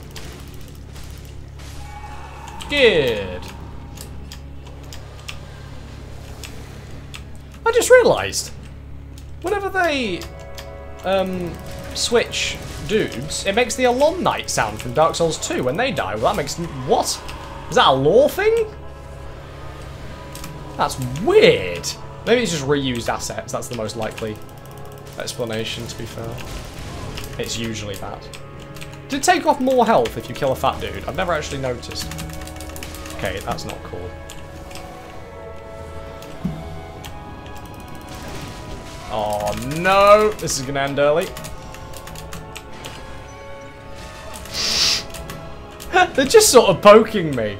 Good. I just realised, whenever they switch dudes, it makes the Alon Knight sound from Dark Souls 2 when they die. Well, that makes... What? Is that a lore thing? That's weird. Maybe it's just reused assets. That's the most likely explanation, to be fair. It's usually that. Did it take off more health if you kill a fat dude? I've never actually noticed. Okay, that's not cool. Oh no! This is gonna end early. They're just sort of poking me.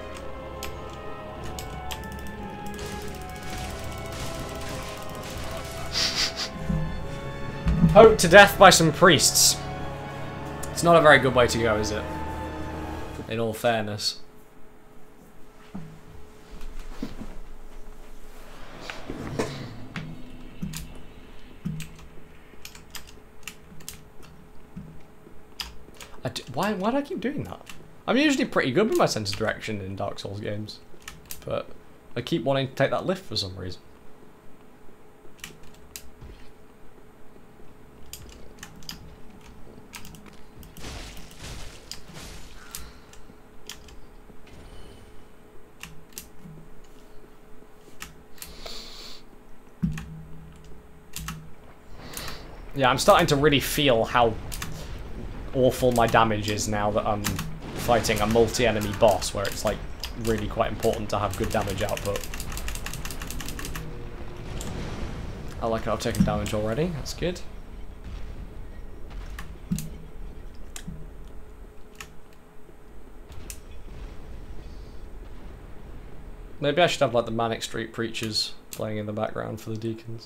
Poked to death by some priests. It's not a very good way to go, is it? In all fairness. Why do I keep doing that? I'm usually pretty good with my sense of direction in Dark Souls games, but I keep wanting to take that lift for some reason. Yeah, I'm starting to really feel how awful my damage is now that I'm fighting a multi-enemy boss, where it's like really quite important to have good damage output. I like how I've taken damage already, that's good. Maybe I should have like the Manic Street Preachers playing in the background for the deacons.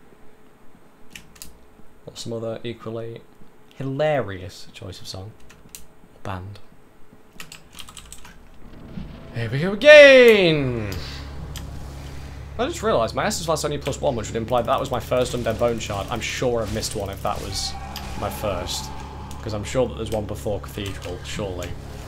Or some other equally hilarious choice of song. Band. Here we go again! I just realised my Estus Class only +1, which would imply that was my first Undead Bone Shard. I'm sure I've missed one if that was my first. Because I'm sure that there's one before Cathedral, surely.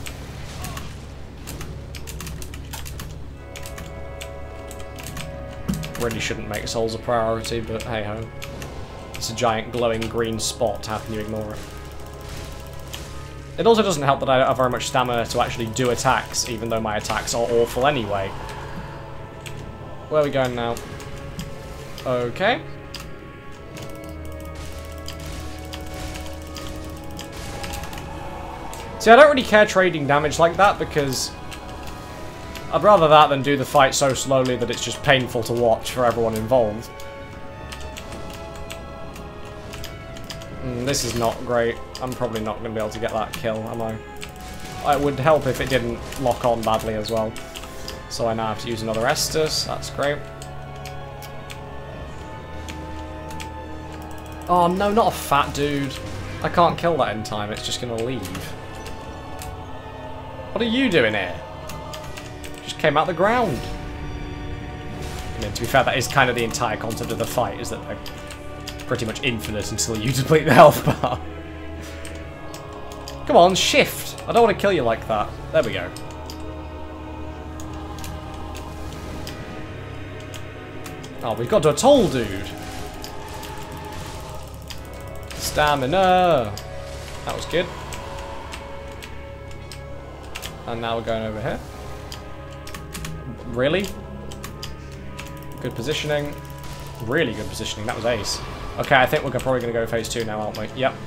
Really shouldn't make souls a priority, but hey ho. It's a giant glowing green spot, how can you ignore it? It also doesn't help that I don't have very much stamina to actually do attacks, even though my attacks are awful anyway. Where are we going now? Okay. See, I don't really care trading damage like that, because I'd rather that than do the fight so slowly that it's just painful to watch for everyone involved. This is not great. I'm probably not going to be able to get that kill, am I? It would help if it didn't lock on badly as well. So I now have to use another Estus. That's great. Oh no, not a fat dude. I can't kill that in time. It's just going to leave. What are you doing here? Just came out the ground. I mean, to be fair, that is kind of the entire concept of the fight, is that they're pretty much infinite until you deplete the health bar. Come on, shift! I don't want to kill you like that. There we go. Oh, we've got to a toll dude. Stamina! That was good. And now we're going over here. Really? Good positioning. Really good positioning. That was ace. Okay, I think we're probably going to go phase 2 now, aren't we? Yep.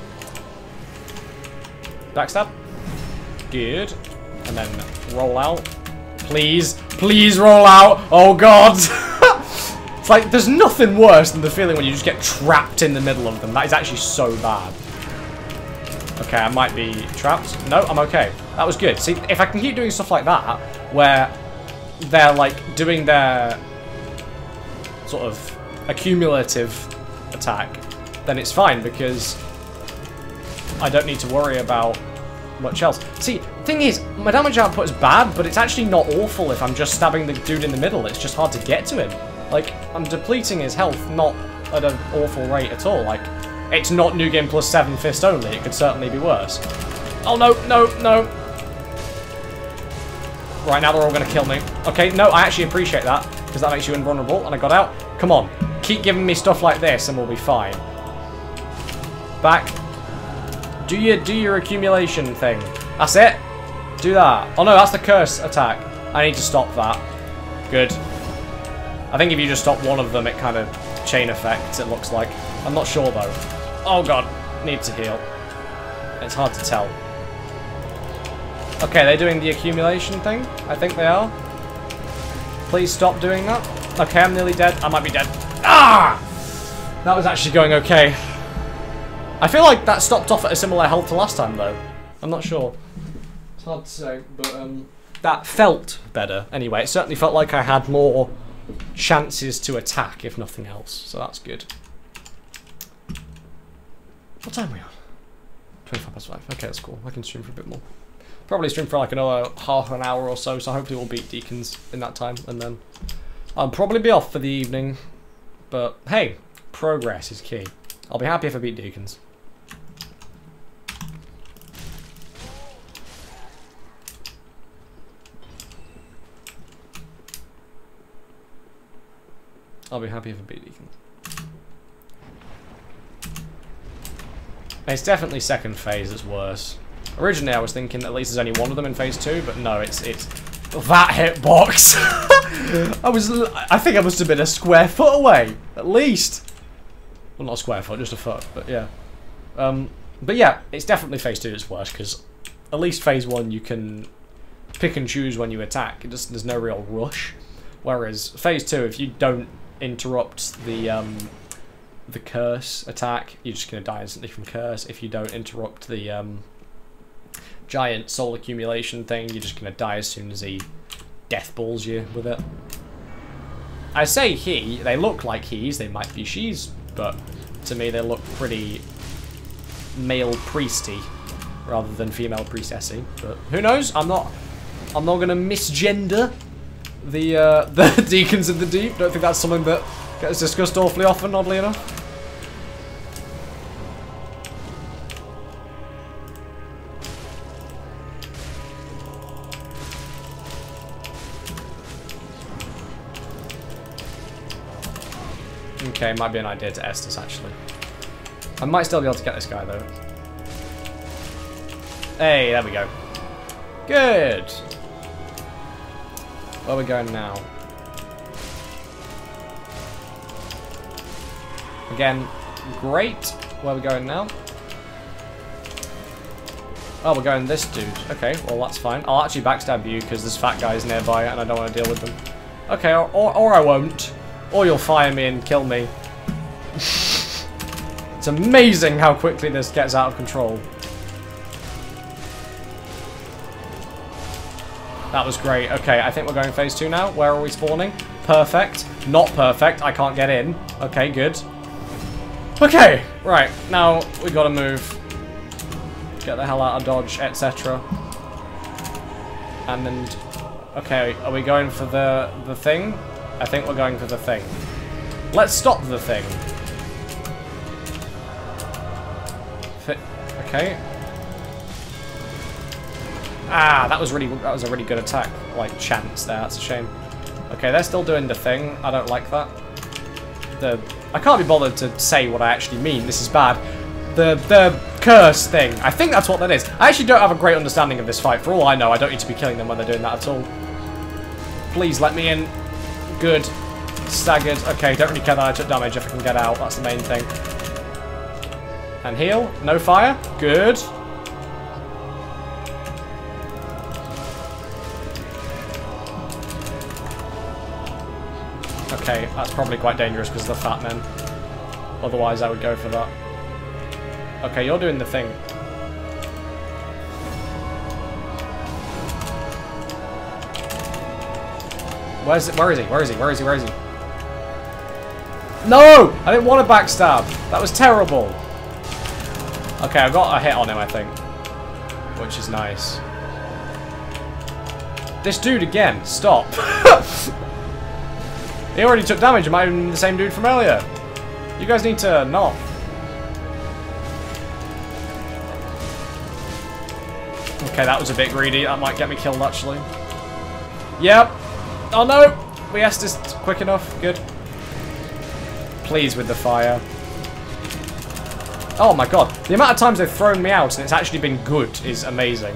Backstab. Good. And then roll out. Please. Please roll out. Oh, God. It's like, there's nothing worse than the feeling when you just get trapped in the middle of them. That is actually so bad. Okay, I might be trapped. No, I'm okay. That was good. See, if I can keep doing stuff like that, where they're, like, doing their sort of accumulative attack, then it's fine, because I don't need to worry about much else. See, thing is, my damage output is bad, but it's actually not awful if I'm just stabbing the dude in the middle. It's just hard to get to him. Like, I'm depleting his health not at an awful rate at all. Like, it's not New Game Plus 7 fist only. It could certainly be worse. Oh, no, no, no. Right, now they're all going to kill me. Okay, no, I actually appreciate that, because that makes you invulnerable, and I got out. Come on. Keep giving me stuff like this, and we'll be fine. Back. Do your accumulation thing. That's it. Do that. Oh, no, that's the curse attack. I need to stop that. Good. I think if you just stop one of them, it kind of chain effects, it looks like. I'm not sure, though. Oh, God. Need to heal. It's hard to tell. Okay, they're doing the accumulation thing. I think they are. Please stop doing that. Okay, I'm nearly dead. I might be dead. Ah! That was actually going okay. I feel like that stopped off at a similar health to last time, though. I'm not sure. It's hard to say, but that felt better. Anyway, it certainly felt like I had more chances to attack, if nothing else. So that's good. What time are we on? 25 past 5. Okay, that's cool. I can stream for a bit more. Probably stream for like another half an hour or so, so hopefully we'll beat Deacons in that time, and then I'll probably be off for the evening. But hey, progress is key. I'll be happy if I beat Deacons. I'll be happy if I beat Deacons. It's definitely second phase that's worse. Originally I was thinking at least there's only one of them in phase 2, but no, it's that hitbox. I think I must have been a square foot away, at least. Well, not a square foot, just a foot, but yeah. But yeah, it's definitely phase 2 that's worse, because at least phase 1 you can pick and choose when you attack. There's no real rush. Whereas phase 2, if you don't interrupt the curse attack, you're just going to die instantly from curse. If you don't interrupt the giant soul accumulation thing, you're just going to die as soon as he death balls you with it. I say he, they look like he's, they might be she's, but to me they look pretty male priesty rather than female priestessy. But who knows? I'm not gonna misgender the Deacons of the Deep. Don't think that's something that gets discussed awfully often, oddly enough. Okay, might be an idea to Estus, actually. I might still be able to get this guy, though. Hey, there we go. Good! Where are we going now? Again, great. Where are we going now? Oh, we're going this dude. Okay, well, that's fine. I'll actually backstab you, because there's fat guys nearby, and I don't want to deal with them. Okay, or I won't. Or you'll fire me and kill me. It's amazing how quickly this gets out of control. That was great. Okay, I think we're going phase 2 now. Where are we spawning? Perfect. Not perfect. I can't get in. Okay, good. Okay, right. Now we gotta move. Get the hell out of dodge, etc. And then... Okay, are we going for the thing? I think we're going for the thing. Let's stop the thing. Okay. Ah, that was a really good attack. Like chance there. That's a shame. Okay, they're still doing the thing. I don't like that. I can't be bothered to say what I actually mean. This is bad. The curse thing. I think that's what that is. I actually don't have a great understanding of this fight. For all I know, I don't need to be killing them when they're doing that at all. Please let me in. Good. Staggered. Okay, don't really care that I took damage if I can get out. That's the main thing. And heal. No fire. Good. Okay, that's probably quite dangerous because of the fat men. Otherwise, I would go for that. Okay, you're doing the thing. Where is he? Where is he? No! I didn't want to backstab. That was terrible. Okay, I got a hit on him, I think. Which is nice. This dude again. Stop. He already took damage. It might have been the same dude from earlier. You guys need to not. Okay, that was a bit greedy. That might get me killed, actually. Yep. Oh no! We asked this quick enough. Good. Please with the fire. Oh my god. The amount of times they've thrown me out and it's actually been good is amazing.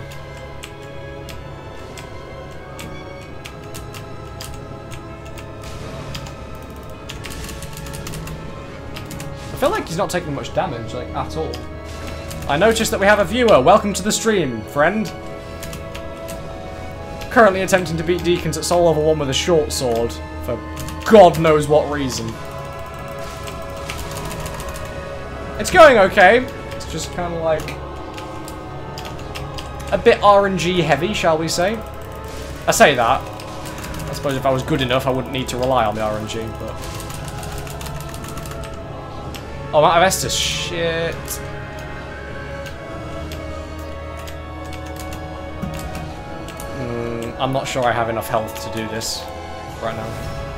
I feel like he's not taking much damage, like, at all. I noticed that we have a viewer. Welcome to the stream, friend. Currently attempting to beat Deacons at Soul Level 1 with a short sword, for God knows what reason. It's going okay. It's just kind of like a bit RNG heavy, shall we say. I say that. I suppose if I was good enough, I wouldn't need to rely on the RNG, but... Oh, I'm out of Estus. Shit. I'm not sure I have enough health to do this right now.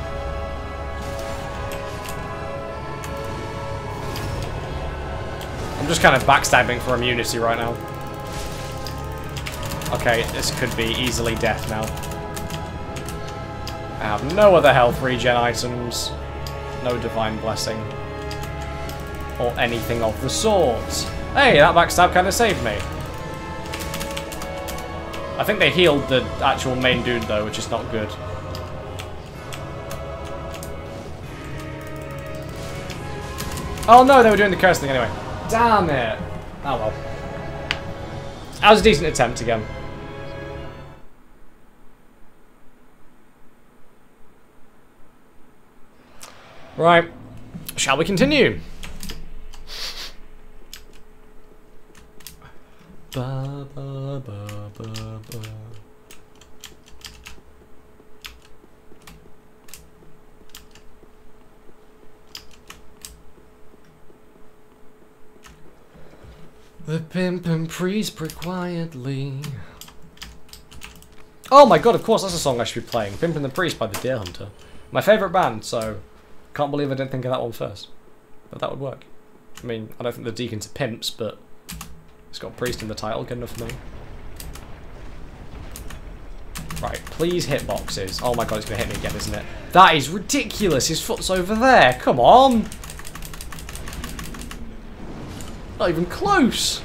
I'm just kind of backstabbing for immunity right now. Okay, this could be easily death now. I have no other health regen items. No divine blessing. Or anything of the sort. Hey, that backstab kind of saved me. I think they healed the actual main dude though, which is not good. Oh no, they were doing the curse thing anyway. Damn it. Oh well. That was a decent attempt again. Right. Shall we continue? Ba, ba, ba, ba, ba. The Pimp and Priest pray quietly. Oh my god, of course, that's a song I should be playing. Pimp and the Priest by the Deer Hunter. My favourite band, so can't believe I didn't think of that one first. But that would work. I mean, I don't think the Deacons are pimps, but it's got Priest in the title, good enough for me. Right, please hit boxes. Oh my god, it's going to hit me again, isn't it? That is ridiculous, his foot's over there, come on! Not even close!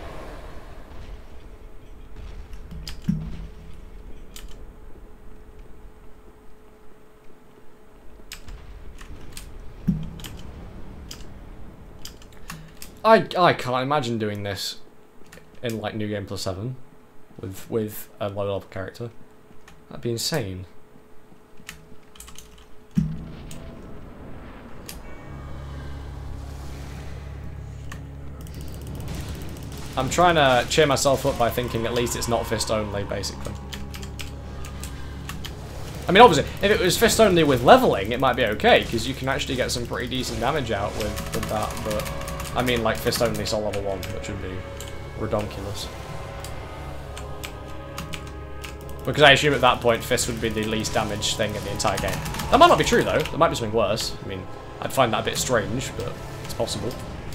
I can't imagine doing this in like New Game Plus 7 with a low level character. That'd be insane. I'm trying to cheer myself up by thinking at least it's not fist only, basically. I mean, obviously, if it was fist only with leveling, it might be okay, because you can actually get some pretty decent damage out with that, but I mean, like, fist only soul level 1, which would be redonkulous. Because I assume at that point, fist would be the least damaged thing in the entire game. That might not be true, though. There might be something worse. I mean, I'd find that a bit strange, but it's possible.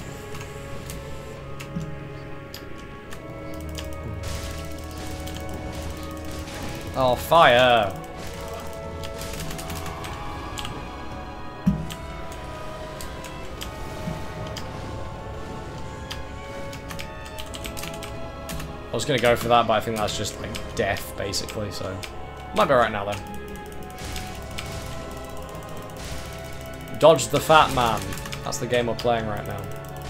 Oh, fire! I was going to go for that, but I think that's just like death, basically, so might be alright now then. Dodge the Fat Man. That's the game we're playing right now.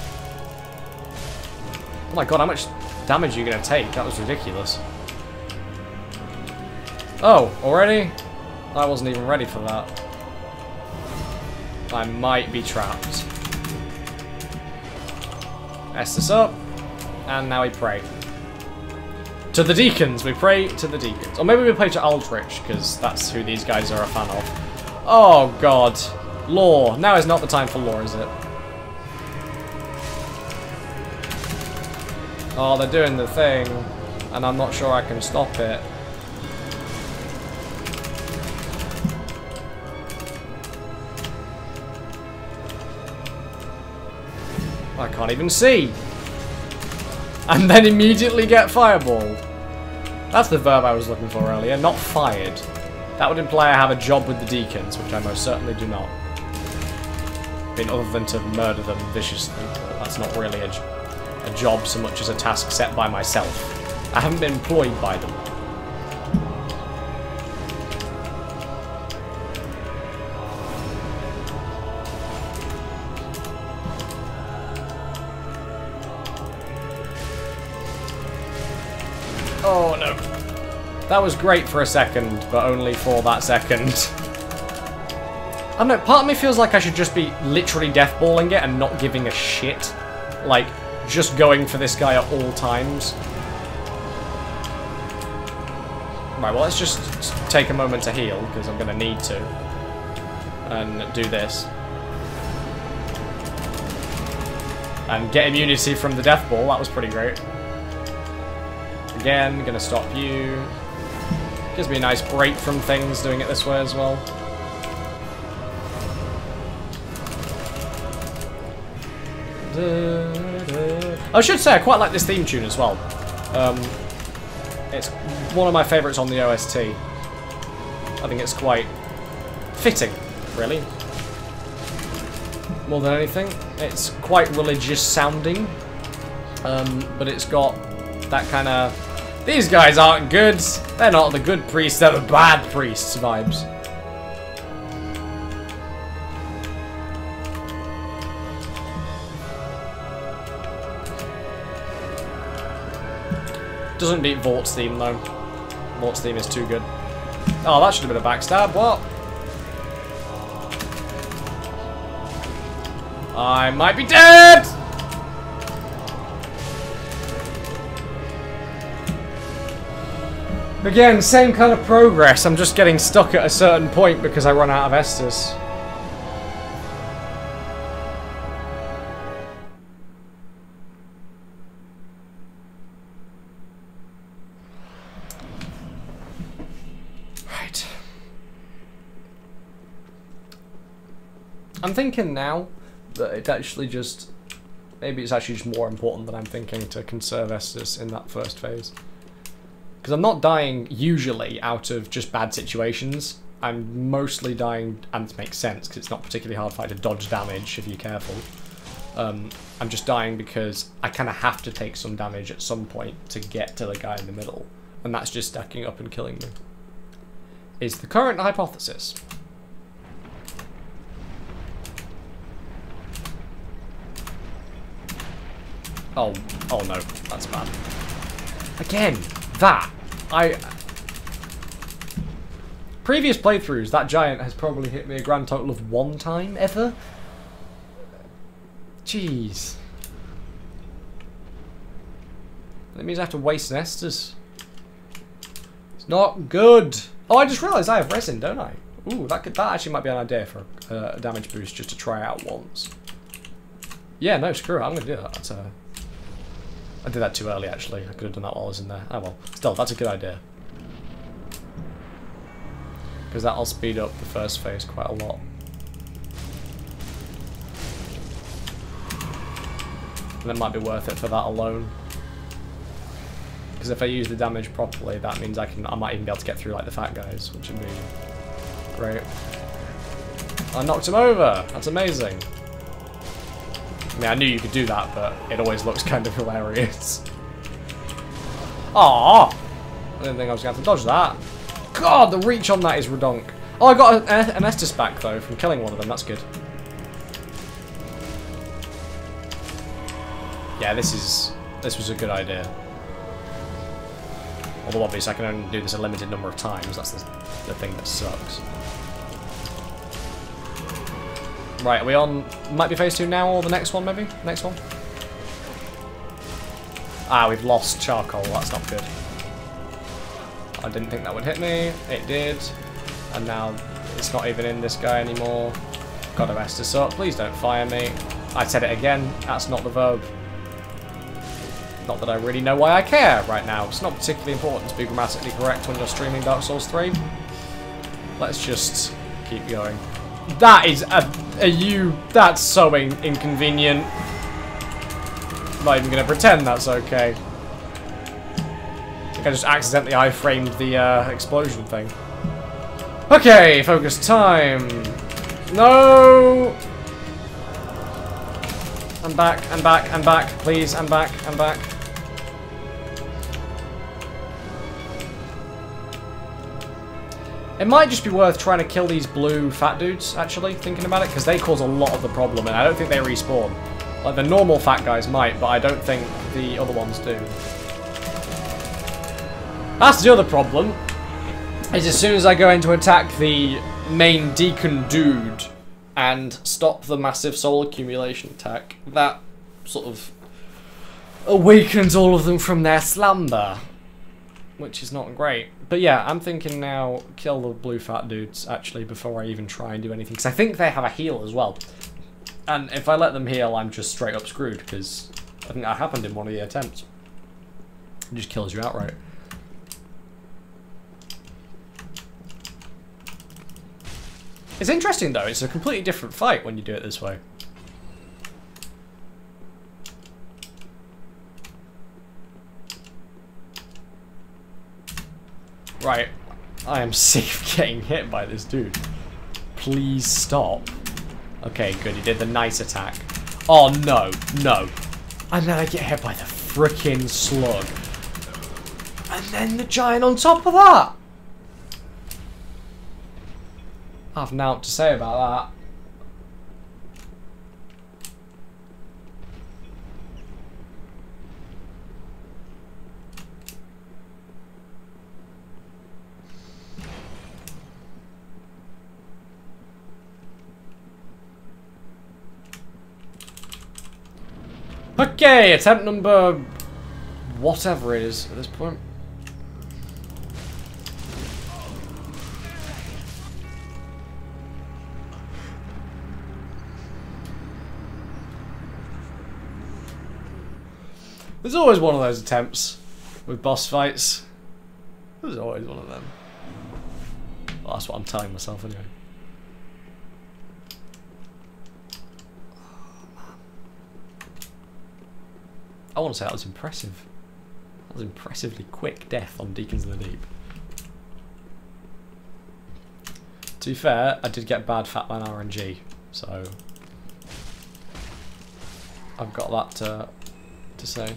Oh my god, how much damage are you going to take? That was ridiculous. Oh, already? I wasn't even ready for that. I might be trapped. S this up, and now we pray. To the Deacons, we pray to the Deacons. Or maybe we pray to Aldrich, because that's who these guys are a fan of. Oh god. Lore. Now is not the time for lore, is it? Oh, they're doing the thing, and I'm not sure I can stop it. I can't even see. And then immediately get fireballed. That's the verb I was looking for earlier, not fired. That would imply I have a job with the Deacons, which I most certainly do not. I mean, other than to murder them viciously, that's not really a job so much as a task set by myself. I haven't been employed by them. Oh no. That was great for a second, but only for that second. I don't know, part of me feels like I should just be literally deathballing it and not giving a shit. Like, just going for this guy at all times. Right, well, let's just take a moment to heal, because I'm going to need to. And do this. And get immunity from the death ball, that was pretty great. Again, gonna stop you. Gives me a nice break from things doing it this way as well. I should say I quite like this theme tune as well. It's one of my favourites on the OST. I think it's quite fitting, really. More than anything. It's quite religious sounding. But it's got that kind of... These guys aren't good. They're not the good priests, they're the bad priests vibes. Doesn't beat Vort's theme though. Vort's theme is too good. Oh, that should have been a backstab. What? I might be dead! Again, same kind of progress. I'm just getting stuck at a certain point because I run out of Estus. Right. I'm thinking now that it actually just... Maybe it's actually just more important than I'm thinking to conserve Estus in that first phase. Because I'm not dying usually out of just bad situations. I'm mostly dying, and it makes sense because it's not particularly hard fight to dodge damage if you're careful. I'm just dying because I kind of have to take some damage at some point to get to the guy in the middle. And that's just stacking up and killing me. Is the current hypothesis. Oh no, that's bad. Again, that. Previous playthroughs, that giant has probably hit me a grand total of 1 time ever. Jeez. That means I have to waste an Estus. It's not good. Oh, I just realised I have resin, don't I? Ooh, that actually might be an idea for a damage boost just to try out once. Yeah, no, screw it. I'm gonna do that. I did that too early, actually. I could have done that while I was in there. Oh well. Still, that's a good idea. Because that'll speed up the first phase quite a lot. And it might be worth it for that alone. Because if I use the damage properly, that means I might even be able to get through like the fat guys, which would be great. I knocked him over! That's amazing. I mean, I knew you could do that, but it always looks kind of hilarious. Aww! I didn't think I was going to have to dodge that. God, the reach on that is redonk. Oh, I got an Estus back, though, from killing one of them. That's good. Yeah, this was a good idea. Although, obviously, I can only do this a limited number of times. That's the thing that sucks. Right, are we on... Might be phase 2 now, or the next one, maybe? Next one? Ah, we've lost charcoal. That's not good. I didn't think that would hit me. It did. And now it's not even in this guy anymore. Gotta rest this up. Please don't fire me. I said it again. That's not the verb. Not that I really know why I care right now. It's not particularly important to be grammatically correct when you're streaming Dark Souls 3. Let's just keep going. That is that's so inconvenient. I'm not even going to pretend that's okay. I think I just accidentally iframed the explosion thing. Okay, focus time. No! I'm back, I'm back, I'm back. Please, I'm back, I'm back. It might just be worth trying to kill these blue fat dudes, actually, thinking about it, because they cause a lot of the problem, and I don't think they respawn. Like, the normal fat guys might, but I don't think the other ones do. That's the other problem, is as soon as I go in to attack the main deacon dude and stop the massive soul accumulation attack, that sort of awakens all of them from their slumber, which is not great. But yeah, I'm thinking now, kill the blue fat dudes, actually, before I even try and do anything. Because I think they have a heal as well. And if I let them heal, I'm just straight up screwed, because I think that happened in one of the attempts. It just kills you outright. It's interesting, though. It's a completely different fight when you do it this way. Right, I am sick of getting hit by this dude. Please stop. Okay, good, he did the nice attack. Oh no, no. And then I get hit by the frickin' slug. And then the giant on top of that. I have naught to say about that. Okay, attempt number... whatever it is at this point. There's always one of those attempts with boss fights. There's always one of them. Well, that's what I'm telling myself anyway. I want to say that was impressive. That was impressively quick death on Deacons in the Deep. To be fair, I did get bad Fatman RNG, so I've got that to say.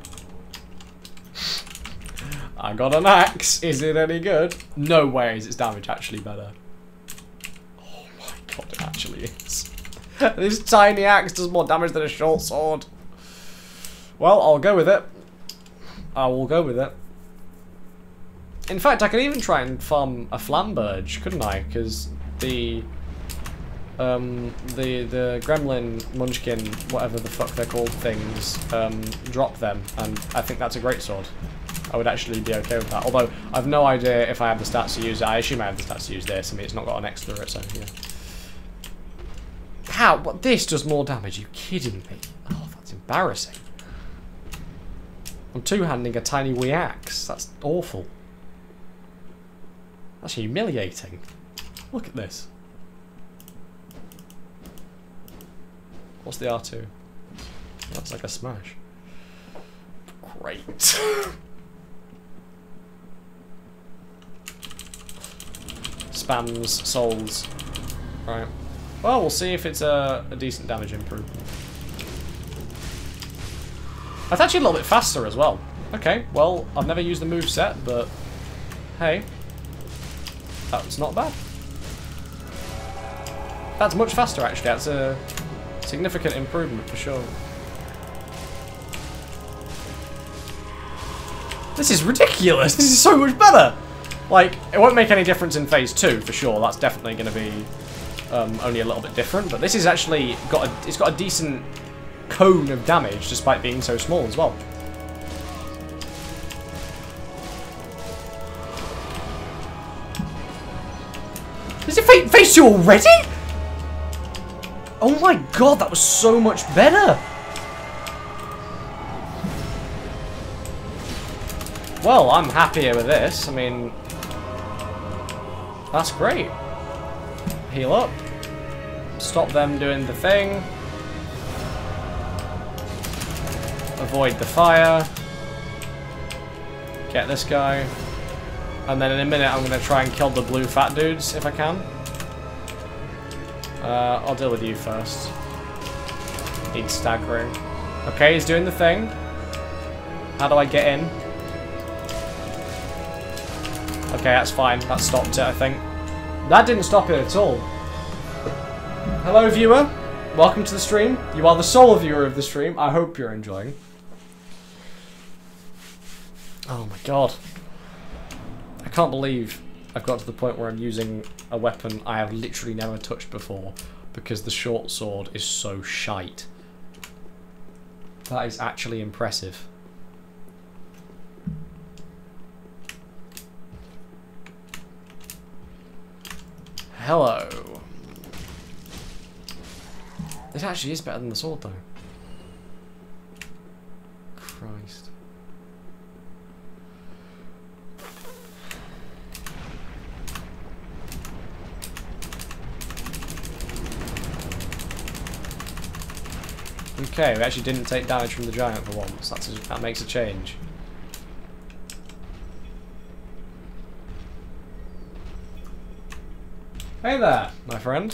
I got an axe. Is it any good? No way is its damage actually better. Oh my god, it actually is. This tiny axe does more damage than a short sword. Well, I'll go with it. I will go with it. In fact, I could even try and farm a Flamberge, couldn't I? Because the Gremlin, Munchkin, whatever the fuck they're called things, drop them, and I think that's a great sword. I would actually be okay with that. Although, I've no idea if I have the stats to use it. I assume I have the stats to use this. I mean, it's not got an X through it, so yeah. How? What? This does more damage? Are you kidding me? Oh, that's embarrassing. I'm two-handing a tiny wee axe. That's awful. That's humiliating. Look at this. What's the R2? That's like a smash. Great. Spams souls. Right. Well, we'll see if it's a decent damage improvement. That's actually a little bit faster as well. Okay, well, I've never used the moveset, but hey, that's not bad. That's much faster, actually. That's a significant improvement for sure. This is ridiculous. This is so much better. Like, it won't make any difference in phase 2 for sure. That's definitely going to be only a little bit different. But this is actually it's got a decent cone of damage despite being so small as well. Is it phase 2 already? Oh my god, that was so much better. Well, I'm happier with this. I mean, that's great. Heal up. Stop them doing the thing. Avoid the fire. Get this guy. And then in a minute I'm going to try and kill the blue fat dudes if I can. I'll deal with you first. He's staggering. Okay, he's doing the thing. How do I get in? Okay, that's fine. That stopped it, I think. That didn't stop it at all. Hello, viewer. Welcome to the stream. You are the sole viewer of the stream. I hope you're enjoying. Oh my god. I can't believe I've got to the point where I'm using a weapon I have literally never touched before because the short sword is so shite. That is actually impressive. Hello. This actually is better than the sword though. Christ. Okay, we actually didn't take damage from the giant for once. That makes a change. Hey there, my friend.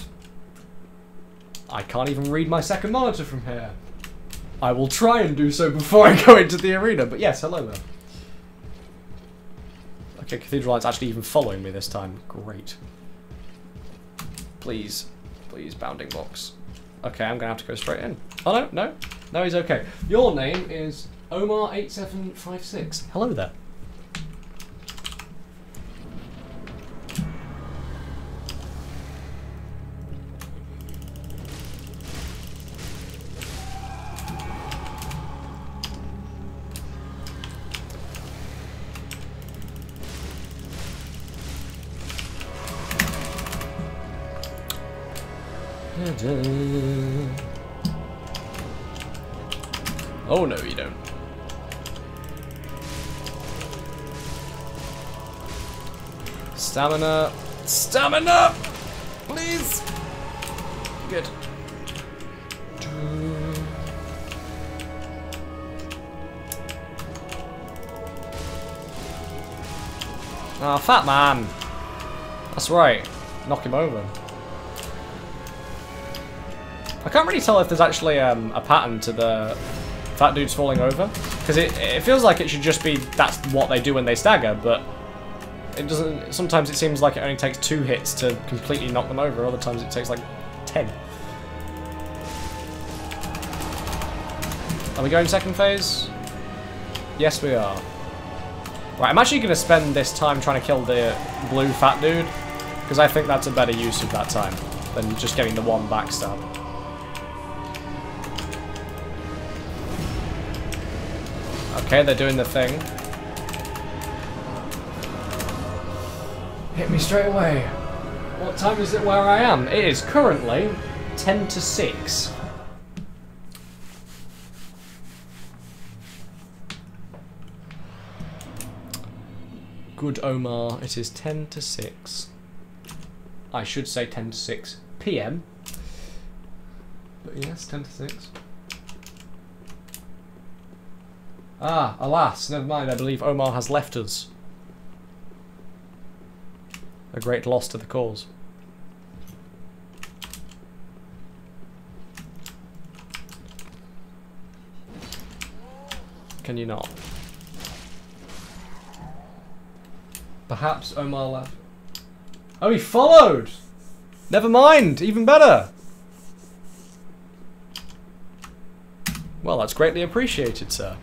I can't even read my second monitor from here. I will try and do so before I go into the arena, but yes, hello there. Okay, Cathedral Knight's actually even following me this time. Great. Please. Please, bounding box. Okay, I'm gonna have to go straight in. Oh no, no. No, he's okay. Your name is Omar8756. Hello there. Oh no, you don't. Stamina. Stamina! Please! Good. Ah, fat man. That's right. Knock him over. I can't really tell if there's actually a pattern to the fat dudes falling over, because it feels like it should just be that's what they do when they stagger, but it doesn't. Sometimes it seems like it only takes 2 hits to completely knock them over. Other times it takes like 10. Are we going second phase? Yes, we are. Right, I'm actually going to spend this time trying to kill the blue fat dude, because I think that's a better use of that time than just getting the one backstab. Okay, they're doing the thing. Hit me straight away. What time is it where I am? It is currently 10 to 6. Good Omar, it is 10 to 6. I should say 10 to 6 PM. But yes, 10 to 6. Ah, alas, never mind, I believe Omar has left us. A great loss to the cause. Can you not? Perhaps Omar left. Oh, he followed! Never mind, even better! Well, that's greatly appreciated, sir.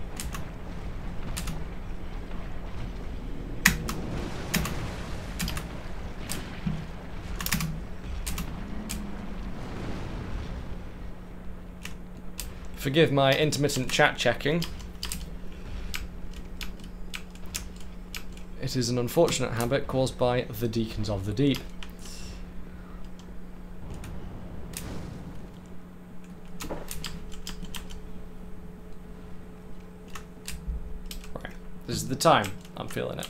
Forgive my intermittent chat checking. It is an unfortunate habit caused by the Deacons of the Deep. Right, this is the time. I'm feeling it.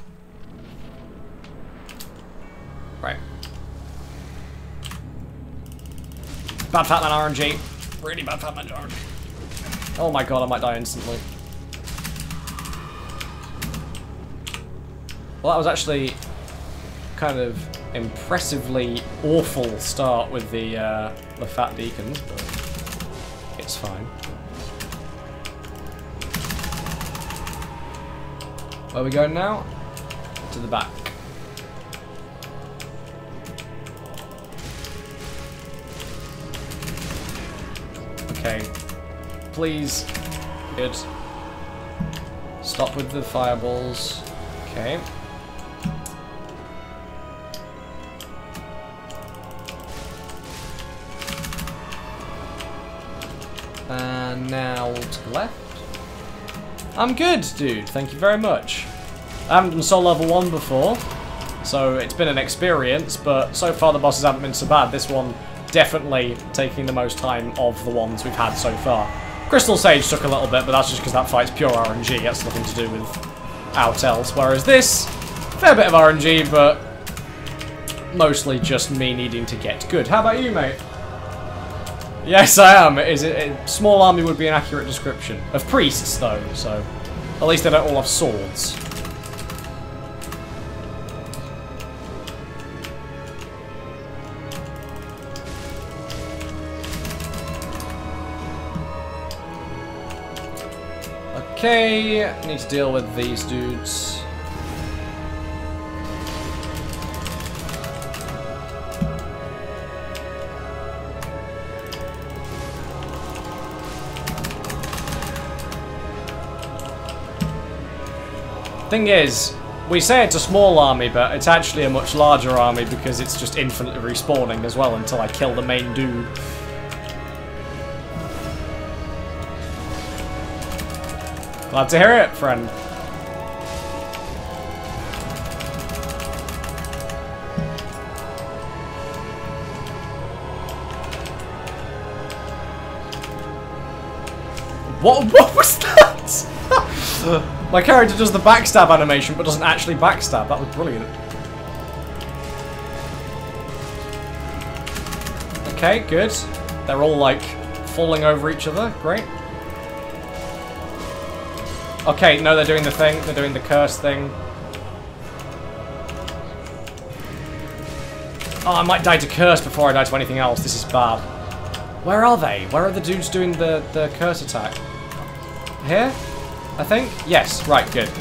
Right. Bad Fatman RNG. Really bad Fatman RNG. Oh my god, I might die instantly. Well, that was actually kind of impressively awful start with the fat deacons, but it's fine. Where are we going now? To the back. Okay. Please. Good. Stop with the fireballs. Okay. And now to the left. I'm good, dude. Thank you very much. I haven't done Soul Level 1 before, so it's been an experience, but so far the bosses haven't been so bad. This one definitely taking the most time of the ones we've had so far. Crystal Sage took a little bit, but that's just because that fight's pure RNG. That's nothing to do with out else. Whereas this, fair bit of RNG, but mostly just me needing to get good. How about you, mate? Yes, I am. Small army would be an accurate description. Of priests, though, so at least they don't all have swords. Okay, need to deal with these dudes. Thing is, we say it's a small army, but it's actually a much larger army because it's just infinitely respawning as well until I kill the main dude. Glad to hear it, friend. What was that? My character does the backstab animation, but doesn't actually backstab. That was brilliant. Okay, good. They're all, like, falling over each other. Great. Okay, no, they're doing the thing. They're doing the curse thing. Oh, I might die to curse before I die to anything else. This is bad. Where are they? Where are the dudes doing the curse attack? Here? I think? Yes, right, good.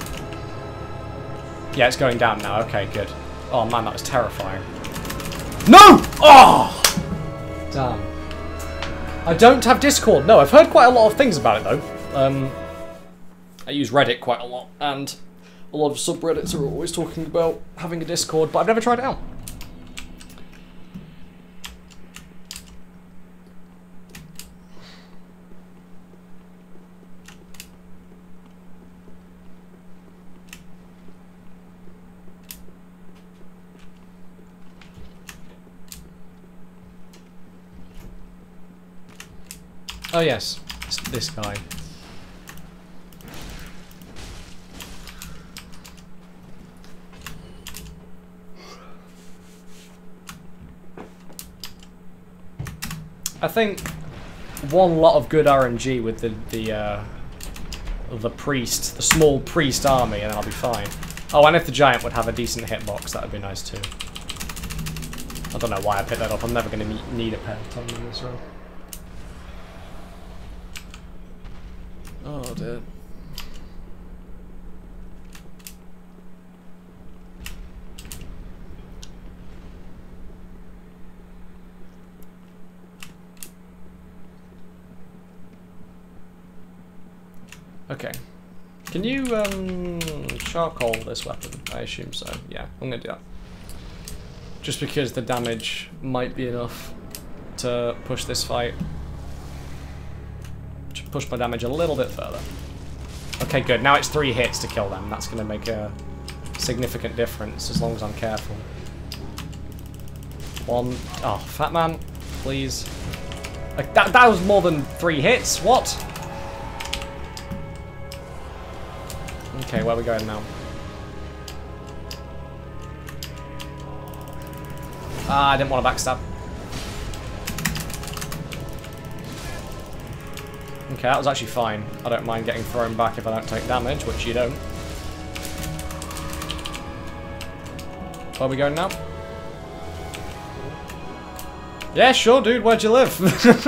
Yeah, it's going down now. Okay, good. Oh man, that was terrifying. No! Oh! Damn. I don't have Discord. No, I've heard quite a lot of things about it though. I use Reddit quite a lot, and a lot of subreddits are always talking about having a Discord, but I've never tried it out. Oh yes, it's this guy. I think one lot of good RNG with the priest, the small priest army, and I'll be fine. Oh, and if the giant would have a decent hitbox, that would be nice too. I don't know why I picked that up. I'm never going to need a pentaton in this row. Oh dear. Okay. Can you charcoal this weapon? I assume so. Yeah, I'm gonna do that. Just because the damage might be enough to push this fight. Push my damage a little bit further. Okay, good. Now it's 3 hits to kill them. That's going to make a significant difference as long as I'm careful. 1. Oh, fat man, please. Like that was more than 3 hits. What? Okay, where are we going now? Ah, I didn't want to backstab. Okay, that was actually fine. I don't mind getting thrown back if I don't take damage, which you don't. Where are we going now? Yeah, sure, dude. Where'd you live?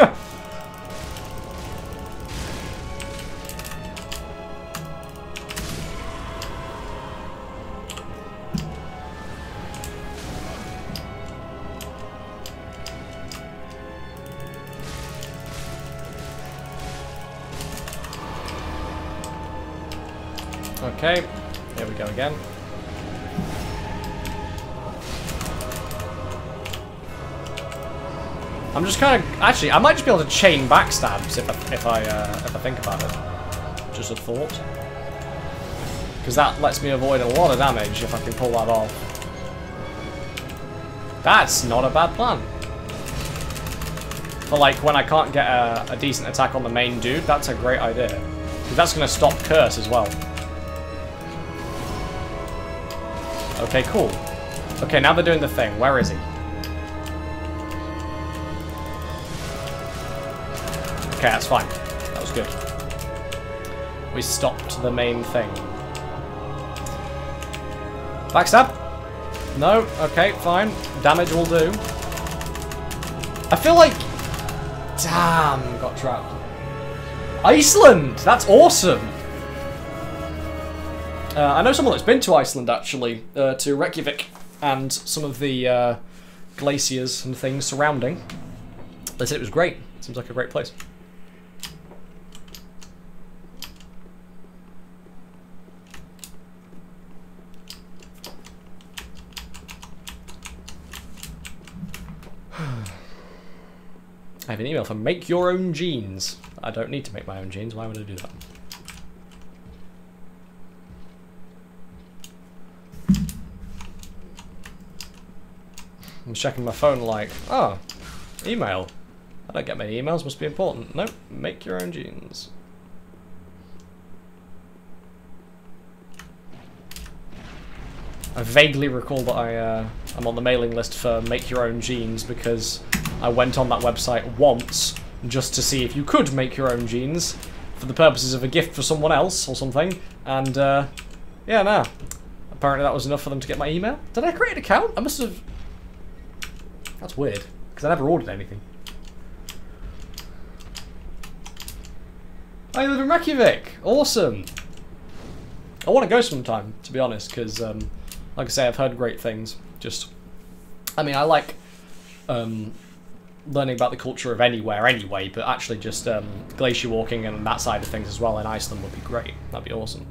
Okay, here we go again. I'm just kind of actually I might just be able to chain backstabs if I think about it. Just a thought, because that lets me avoid a lot of damage if I can pull that off. That's not a bad plan. For like when I can't get a decent attack on the main dude, that's a great idea. Because that's going to stop curse as well. Okay, cool. Okay, now they're doing the thing. Where is he? Okay, that's fine. That was good. We stopped the main thing. Backstab? No? Okay, fine. Damage will do. I feel like... Damn, got trapped. Iceland! That's awesome! I know someone that's been to Iceland, actually, to Reykjavik, and some of the glaciers and things surrounding. They said it was great. Seems like a great place. I have an email from Make Your Own Jeans. I don't need to make my own jeans. Why would I do that? I'm checking my phone like, oh, email. I don't get many emails, must be important. Nope, make your own jeans. I vaguely recall that I'm on the mailing list for Make Your Own Jeans because I went on that website once just to see if you could make your own jeans for the purposes of a gift for someone else or something, and yeah, no. Apparently that was enough for them to get my email. Did I create an account? I must have... That's weird, because I never ordered anything. I live in Reykjavik! Awesome! I want to go sometime, to be honest, because, like I say, I've heard great things. Just... I mean, I like learning about the culture of anywhere anyway, but actually just glacier walking and that side of things as well in Iceland would be great. That'd be awesome.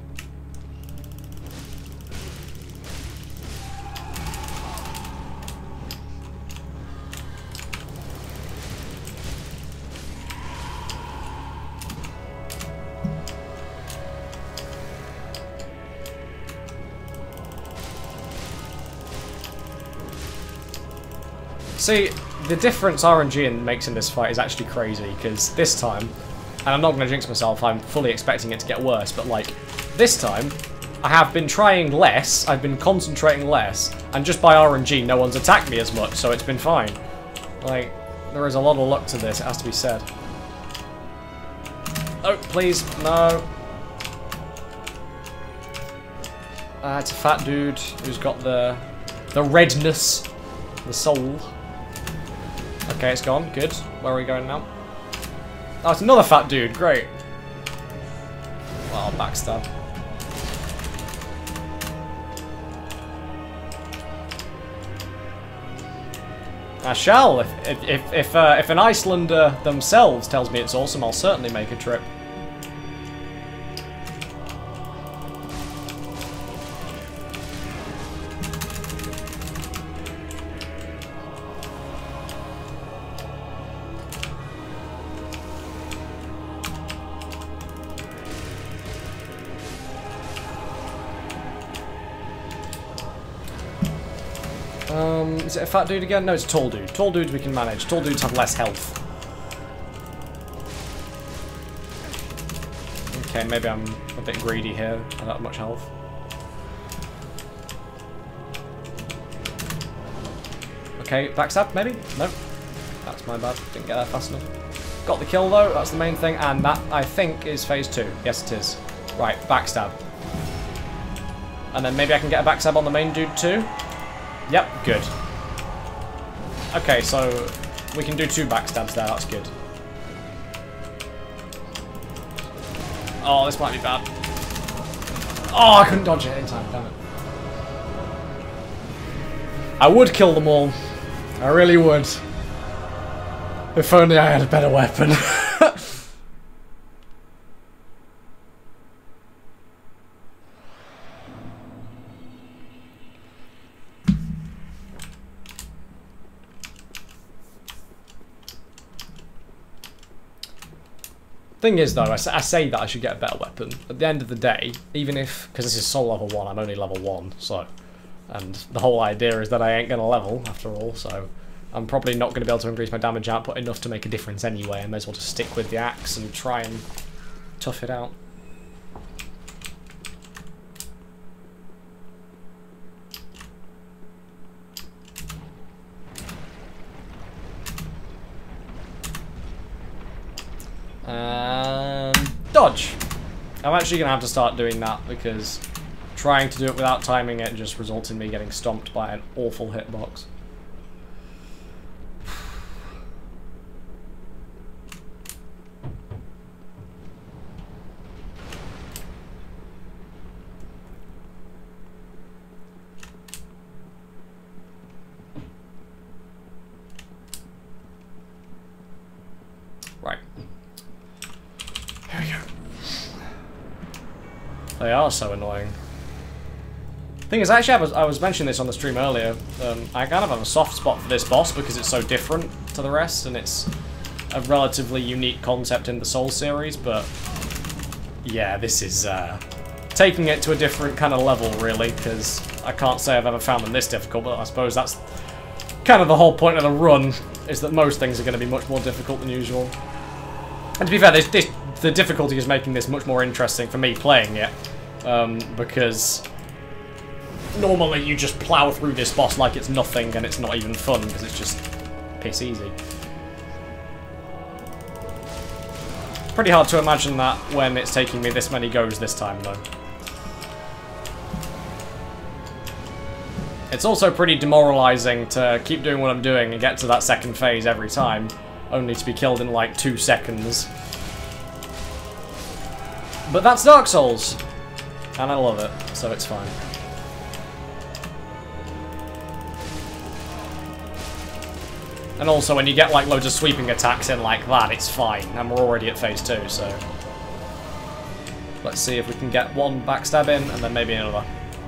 See, the difference RNG makes in this fight is actually crazy, because this time, and I'm not going to jinx myself, I'm fully expecting it to get worse, but like, this time, I have been trying less, I've been concentrating less, and just by RNG no one's attacked me as much, so it's been fine. Like, there is a lot of luck to this, it has to be said. Oh, please, no. It's a fat dude who's got the redness, the soul. Okay, it's gone. Good. Where are we going now? Oh, it's another fat dude. Great. Well, backstab. I shall. If an Icelander themselves tells me it's awesome, I'll certainly make a trip. Is it a fat dude again? No, it's a tall dude. Tall dudes we can manage. Tall dudes have less health. Okay, maybe I'm a bit greedy here. I don't have much health. Okay, backstab, maybe? No. That's my bad. Didn't get there fast enough. Got the kill, though. That's the main thing. And that, I think, is phase 2. Yes, it is. Right, backstab. And then maybe I can get a backstab on the main dude, too. Yep, good. Okay, so we can do 2 backstabs there, that's good. Oh, this might be bad. Oh, I couldn't dodge it in time, damn it. I would kill them all. I really would. If only I had a better weapon. Thing is, though, I say that I should get a better weapon. At the end of the day, even if... Because this is soul level 1, I'm only level 1, so... And the whole idea is that I ain't going to level, after all, so... I'm probably not going to be able to increase my damage output enough to make a difference anyway. I may as well just stick with the axe and try and tough it out. And dodge. I'm actually going to have to start doing that because trying to do it without timing it just results in me getting stomped by an awful hitbox. Right. Here we go. They are so annoying. Thing is, actually, I was mentioning this on the stream earlier. I kind of have a soft spot for this boss because it's so different to the rest, and it's a relatively unique concept in the Soul series, but yeah, this is taking it to a different kind of level, really, because I can't say I've ever found them this difficult, but I suppose that's kind of the whole point of the run, is that most things are going to be much more difficult than usual. And to be fair, the difficulty is making this much more interesting for me playing it, because normally you just plow through this boss like it's nothing, and it's not even fun because it's just piss easy. Pretty hard to imagine that when it's taking me this many goes this time, though. It's also pretty demoralizing to keep doing what I'm doing and get to that second phase every time, only to be killed in like 2 seconds. But that's Dark Souls, and I love it, so it's fine. And also, when you get like loads of sweeping attacks in like that, it's fine, and we're already at phase 2, so... Let's see if we can get one backstab in, and then maybe another.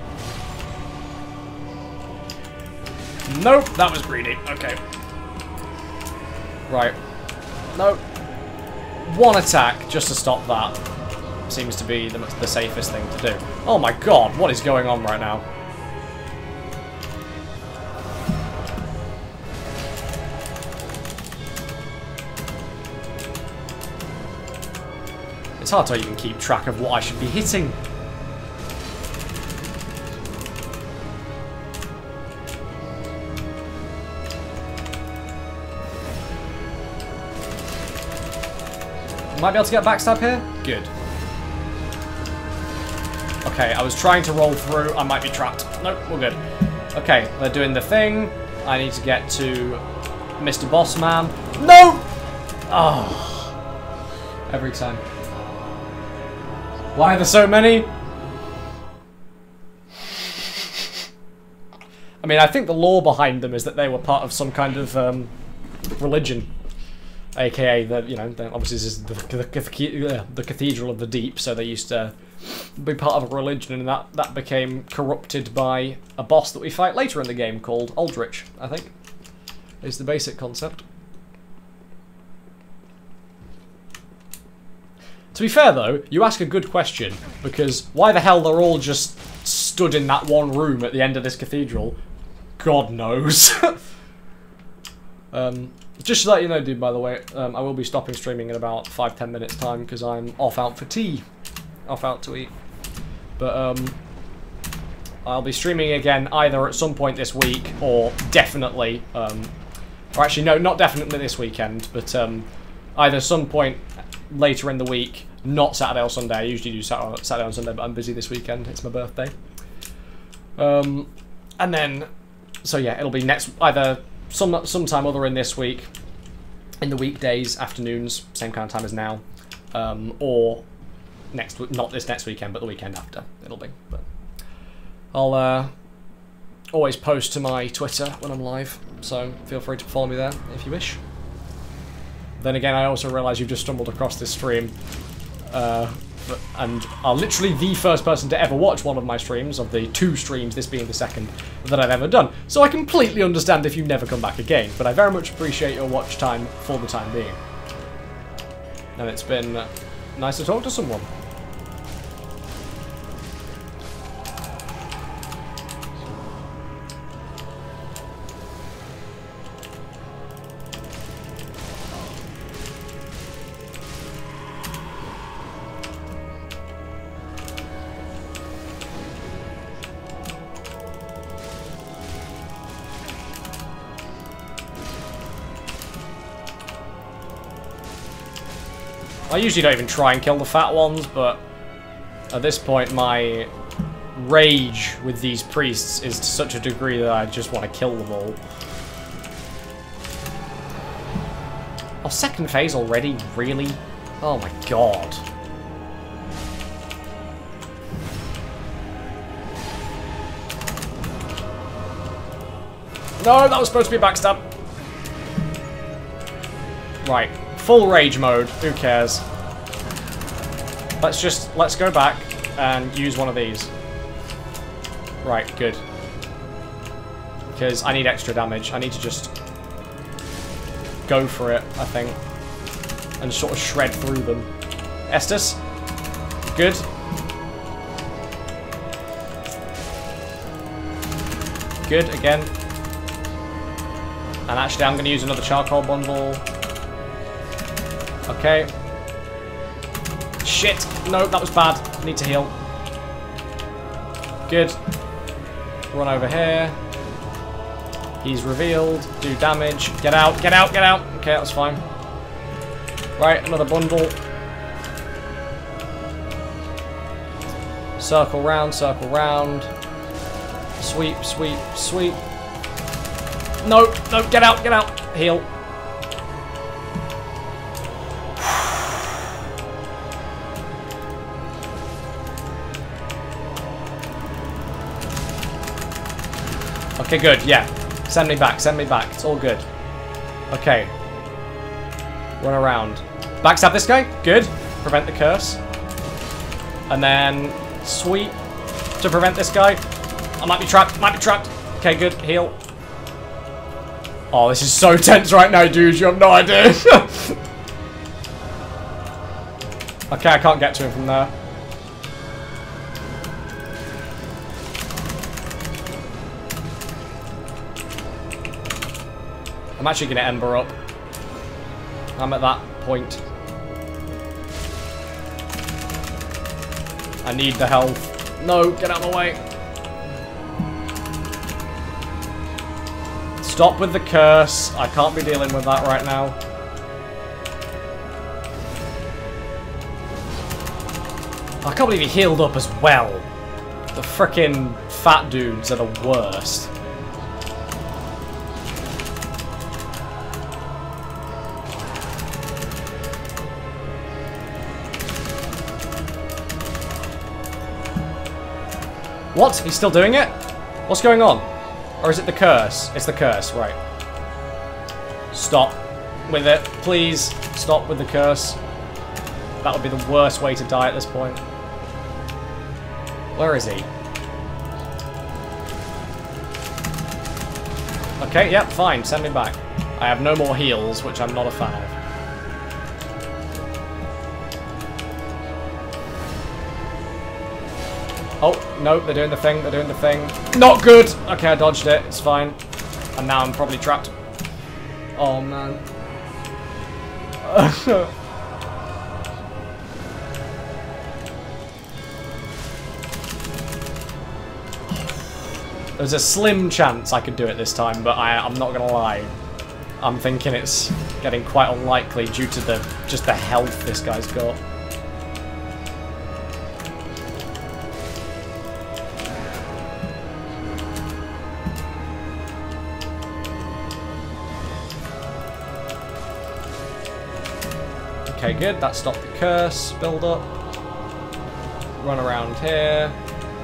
Nope, that was greedy. Okay. Right. Nope. One attack, just to stop that. Seems to be the safest thing to do. Oh my god, what is going on right now? It's hard to even keep track of what I should be hitting. Might be able to get backstab here? Good. Okay, I was trying to roll through. I might be trapped. Nope, we're good. Okay, they're doing the thing. I need to get to Mr. Boss Man. No! Oh. Every time. Why are there so many? I mean, I think the lore behind them is that they were part of some kind of religion. AKA, obviously this is the Cathedral of the Deep, so they used to be part of a religion, and that became corrupted by a boss that we fight later in the game called Aldrich, I think, is the basic concept. To be fair, though, you ask a good question, because why the hell they're all just stood in that one room at the end of this cathedral? God knows. Just to let you know, dude, by the way, I will be stopping streaming in about 5-10 minutes time because I'm off out for tea. Off out to eat. But, I'll be streaming again either at some point this week or definitely, or actually, no, not definitely this weekend, but, either some point later in the week, not Saturday or Sunday. I usually do Saturday or Sunday, but I'm busy this weekend. It's my birthday. And then, so yeah, it'll be either sometime other in this week, in the weekdays, afternoons, same kind of time as now, or not this next weekend, but the weekend after it'll be. But I'll always post to my Twitter when I'm live, so feel free to follow me there if you wish. Then again, I also realise you've just stumbled across this stream, and are literally the first person to ever watch one of my streams, of the 2 streams, this being the second, that I've ever done. So I completely understand if you never come back again, but I very much appreciate your watch time for the time being. And it's been nice to talk to someone. I usually don't even try and kill the fat ones, but at this point my rage with these priests is to such a degree that I just want to kill them all. Oh, second phase already? Really? Oh my god. No, that was supposed to be a backstab. Right. Full rage mode, who cares? Let's go back and use one of these. Right, good. Because I need extra damage. I need to just go for it, I think. And sort of shred through them. Estus? Good. Good, again. And actually I'm going to use another charcoal bundle. Okay. Shit. No, that was bad. I need to heal. Good. Run over here. He's revealed. Do damage. Get out, get out, get out. Okay, that's fine. Right, another bundle. Circle round, circle round. Sweep, sweep, sweep. No, no, get out, get out. Heal. Okay, good, yeah. Send me back, send me back. It's all good. Okay. Run around. Backstab this guy. Good. Prevent the curse. And then sweep to prevent this guy. I might be trapped, might be trapped. Okay, good. Heal. Oh, this is so tense right now, dude. You have no idea. Okay, I can't get to him from there. I'm actually going to Ember up. I'm at that point. I need the health. No, get out of the way. Stop with the curse. I can't be dealing with that right now. I can't believe he healed up as well. The frickin' fat dudes are the worst. What? He's still doing it? What's going on? Or is it the curse? It's the curse, right. Stop with it. Please stop with the curse. That would be the worst way to die at this point. Where is he? Okay, yep, fine. Send me back. I have no more heals, which I'm not a fan of. Oh, no, they're doing the thing, they're doing the thing. Not good! Okay, I dodged it, it's fine. And now I'm probably trapped. Oh, man. There's a slim chance I could do it this time, but I'm not gonna lie. I'm thinking it's getting quite unlikely due to just the health this guy's got. Okay, good. That stopped the curse build up. Run around here.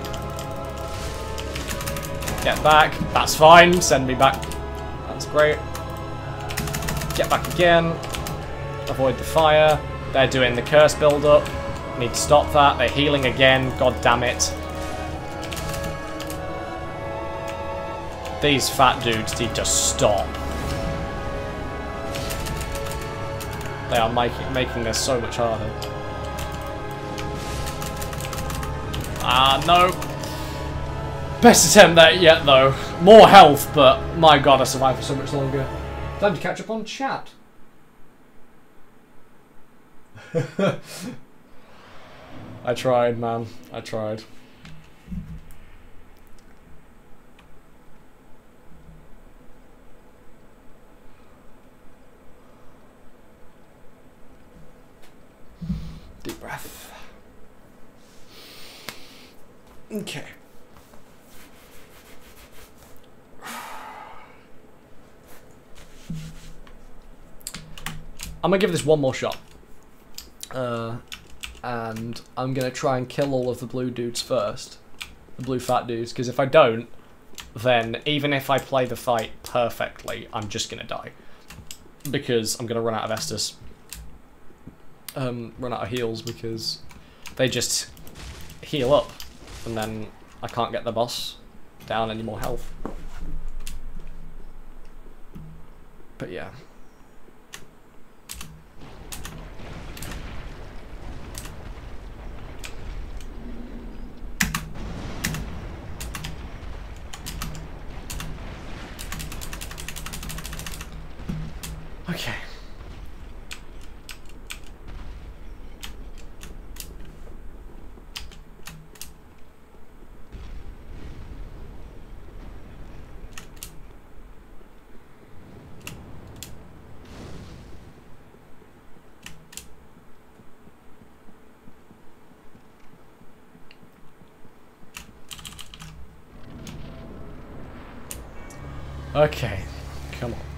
Get back. That's fine. Send me back. That's great. Get back again. Avoid the fire. They're doing the curse build up. Need to stop that. They're healing again. God damn it. These fat dudes need to stop. They are making this so much harder. Ah, no. Best attempt there yet, though. More health, but my god, I survived for so much longer. Time to catch up on chat. I tried, man. I tried. Deep breath. Okay. I'm gonna give this one more shot. And I'm gonna try and kill all of the blue dudes first. The blue fat dudes, because if I don't, then even if I play the fight perfectly, I'm just gonna die. Because I'm gonna run out of Estus. Run out of heals because they just heal up and then I can't get the boss down any more health. But yeah. Okay. Okay, come on.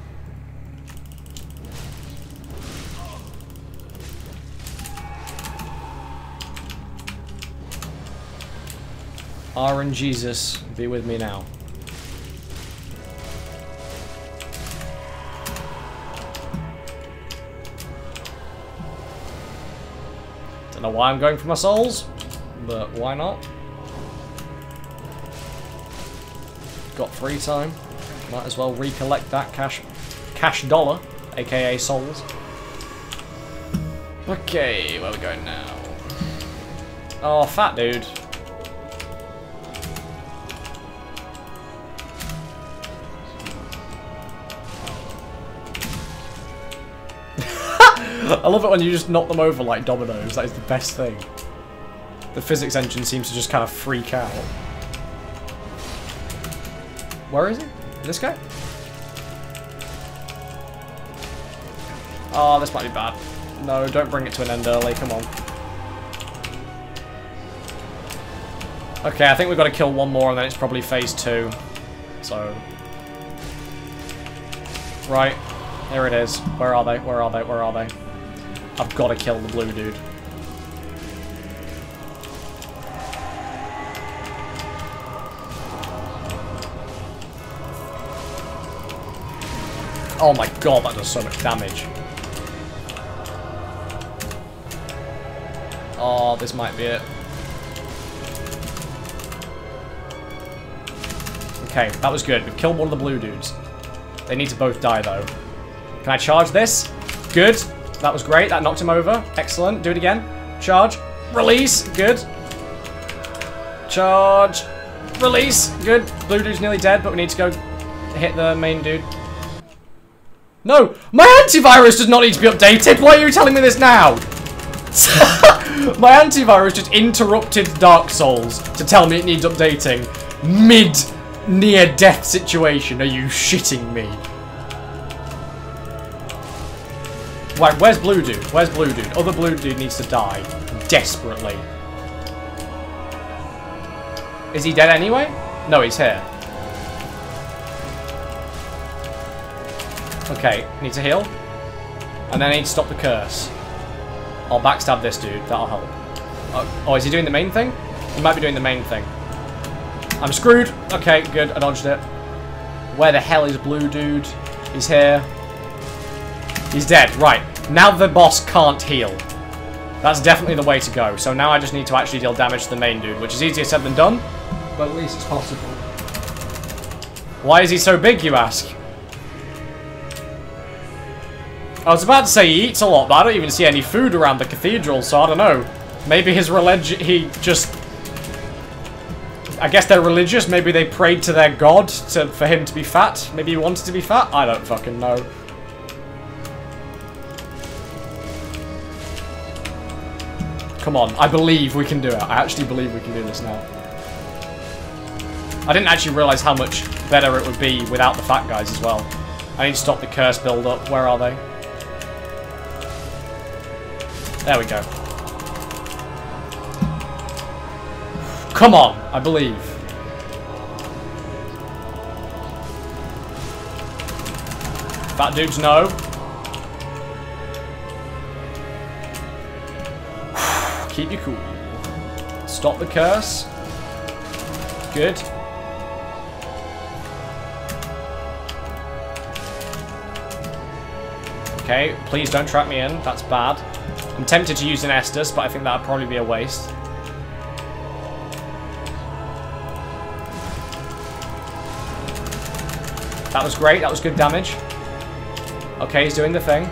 RNGesus, be with me now. Don't know why I'm going for my souls, but why not? Got free time. Might as well recollect that cash dollar, aka souls. Okay, where are we going now? Oh, fat dude. I love it when you just knock them over like dominoes. That is the best thing. The physics engine seems to just kind of freak out. Where is he? This guy? Oh, this might be bad. No, don't bring it to an end early. Come on. Okay, I think we've got to kill one more and then it's probably phase 2. So... Right. Here it is. Where are they? Where are they? Where are they? I've got to kill the blue dude. Oh my god, that does so much damage. Oh, this might be it. Okay, that was good. We've killed one of the blue dudes. They need to both die, though. Can I charge this? Good. That was great. That knocked him over. Excellent. Do it again. Charge. Release. Good. Charge. Release. Good. Blue dude's nearly dead, but we need to go hit the main dude. No! My antivirus does not need to be updated! Why are you telling me this now? My antivirus just interrupted Dark Souls to tell me it needs updating. Mid-near-death situation. Are you shitting me? Right, where's blue dude? Where's blue dude? Other blue dude needs to die. Desperately. Is he dead anyway? No, he's here. Okay, need to heal. And then I need to stop the curse. I'll backstab this dude. That'll help. Oh, is he doing the main thing? He might be doing the main thing. I'm screwed. Okay, good. I dodged it. Where the hell is blue dude? He's here. He's dead. Right. Now the boss can't heal. That's definitely the way to go. So now I just need to actually deal damage to the main dude, which is easier said than done. But at least it's possible. Why is he so big, you ask? I was about to say he eats a lot, but I don't even see any food around the cathedral, so I don't know. Maybe his religion, he just... I guess they're religious, maybe they prayed to their god for him to be fat. Maybe he wanted to be fat? I don't fucking know. Come on, I believe we can do it. I actually believe we can do this now. I didn't actually realise how much better it would be without the fat guys as well. I need to stop the curse build up. Where are they? There we go. Come on, I believe. Fat dudes, no. Keep you cool. Stop the curse. Good. Okay, please don't trap me in. That's bad. I'm tempted to use an Estus, but I think that would probably be a waste. That was great. That was good damage. Okay, he's doing the thing.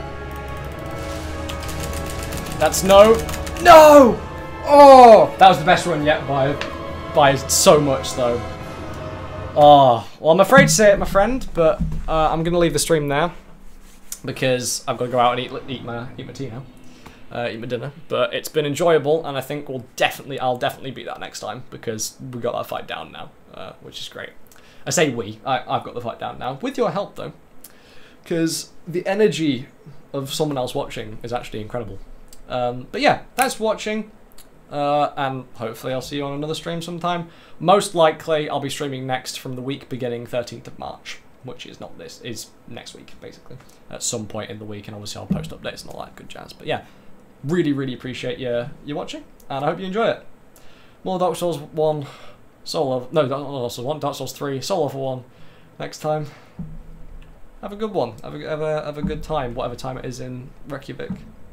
That's no. No! Oh! That was the best run yet by so much, though. Oh. Well, I'm afraid to say it, my friend, but I'm going to leave the stream there. Because I've got to go out and eat my tea now. Eat my dinner. But it's been enjoyable, and I think I'll definitely beat that next time, because we got that fight down now, which is great. I say we. I've got the fight down now, with your help, though. Because the energy of someone else watching is actually incredible. But yeah, thanks for watching, and hopefully I'll see you on another stream sometime. Most likely I'll be streaming next from the week beginning 13th of March. which is not this, is next week, basically, at some point in the week, and obviously I'll post updates and all that good jazz. But yeah, really, really appreciate you watching, and I hope you enjoy it. More Dark Souls 1 solo, no, Dark Souls 1, Dark Souls 3 solo for 1 next time. Have a good one. Have a good time, whatever time it is in Reykjavik.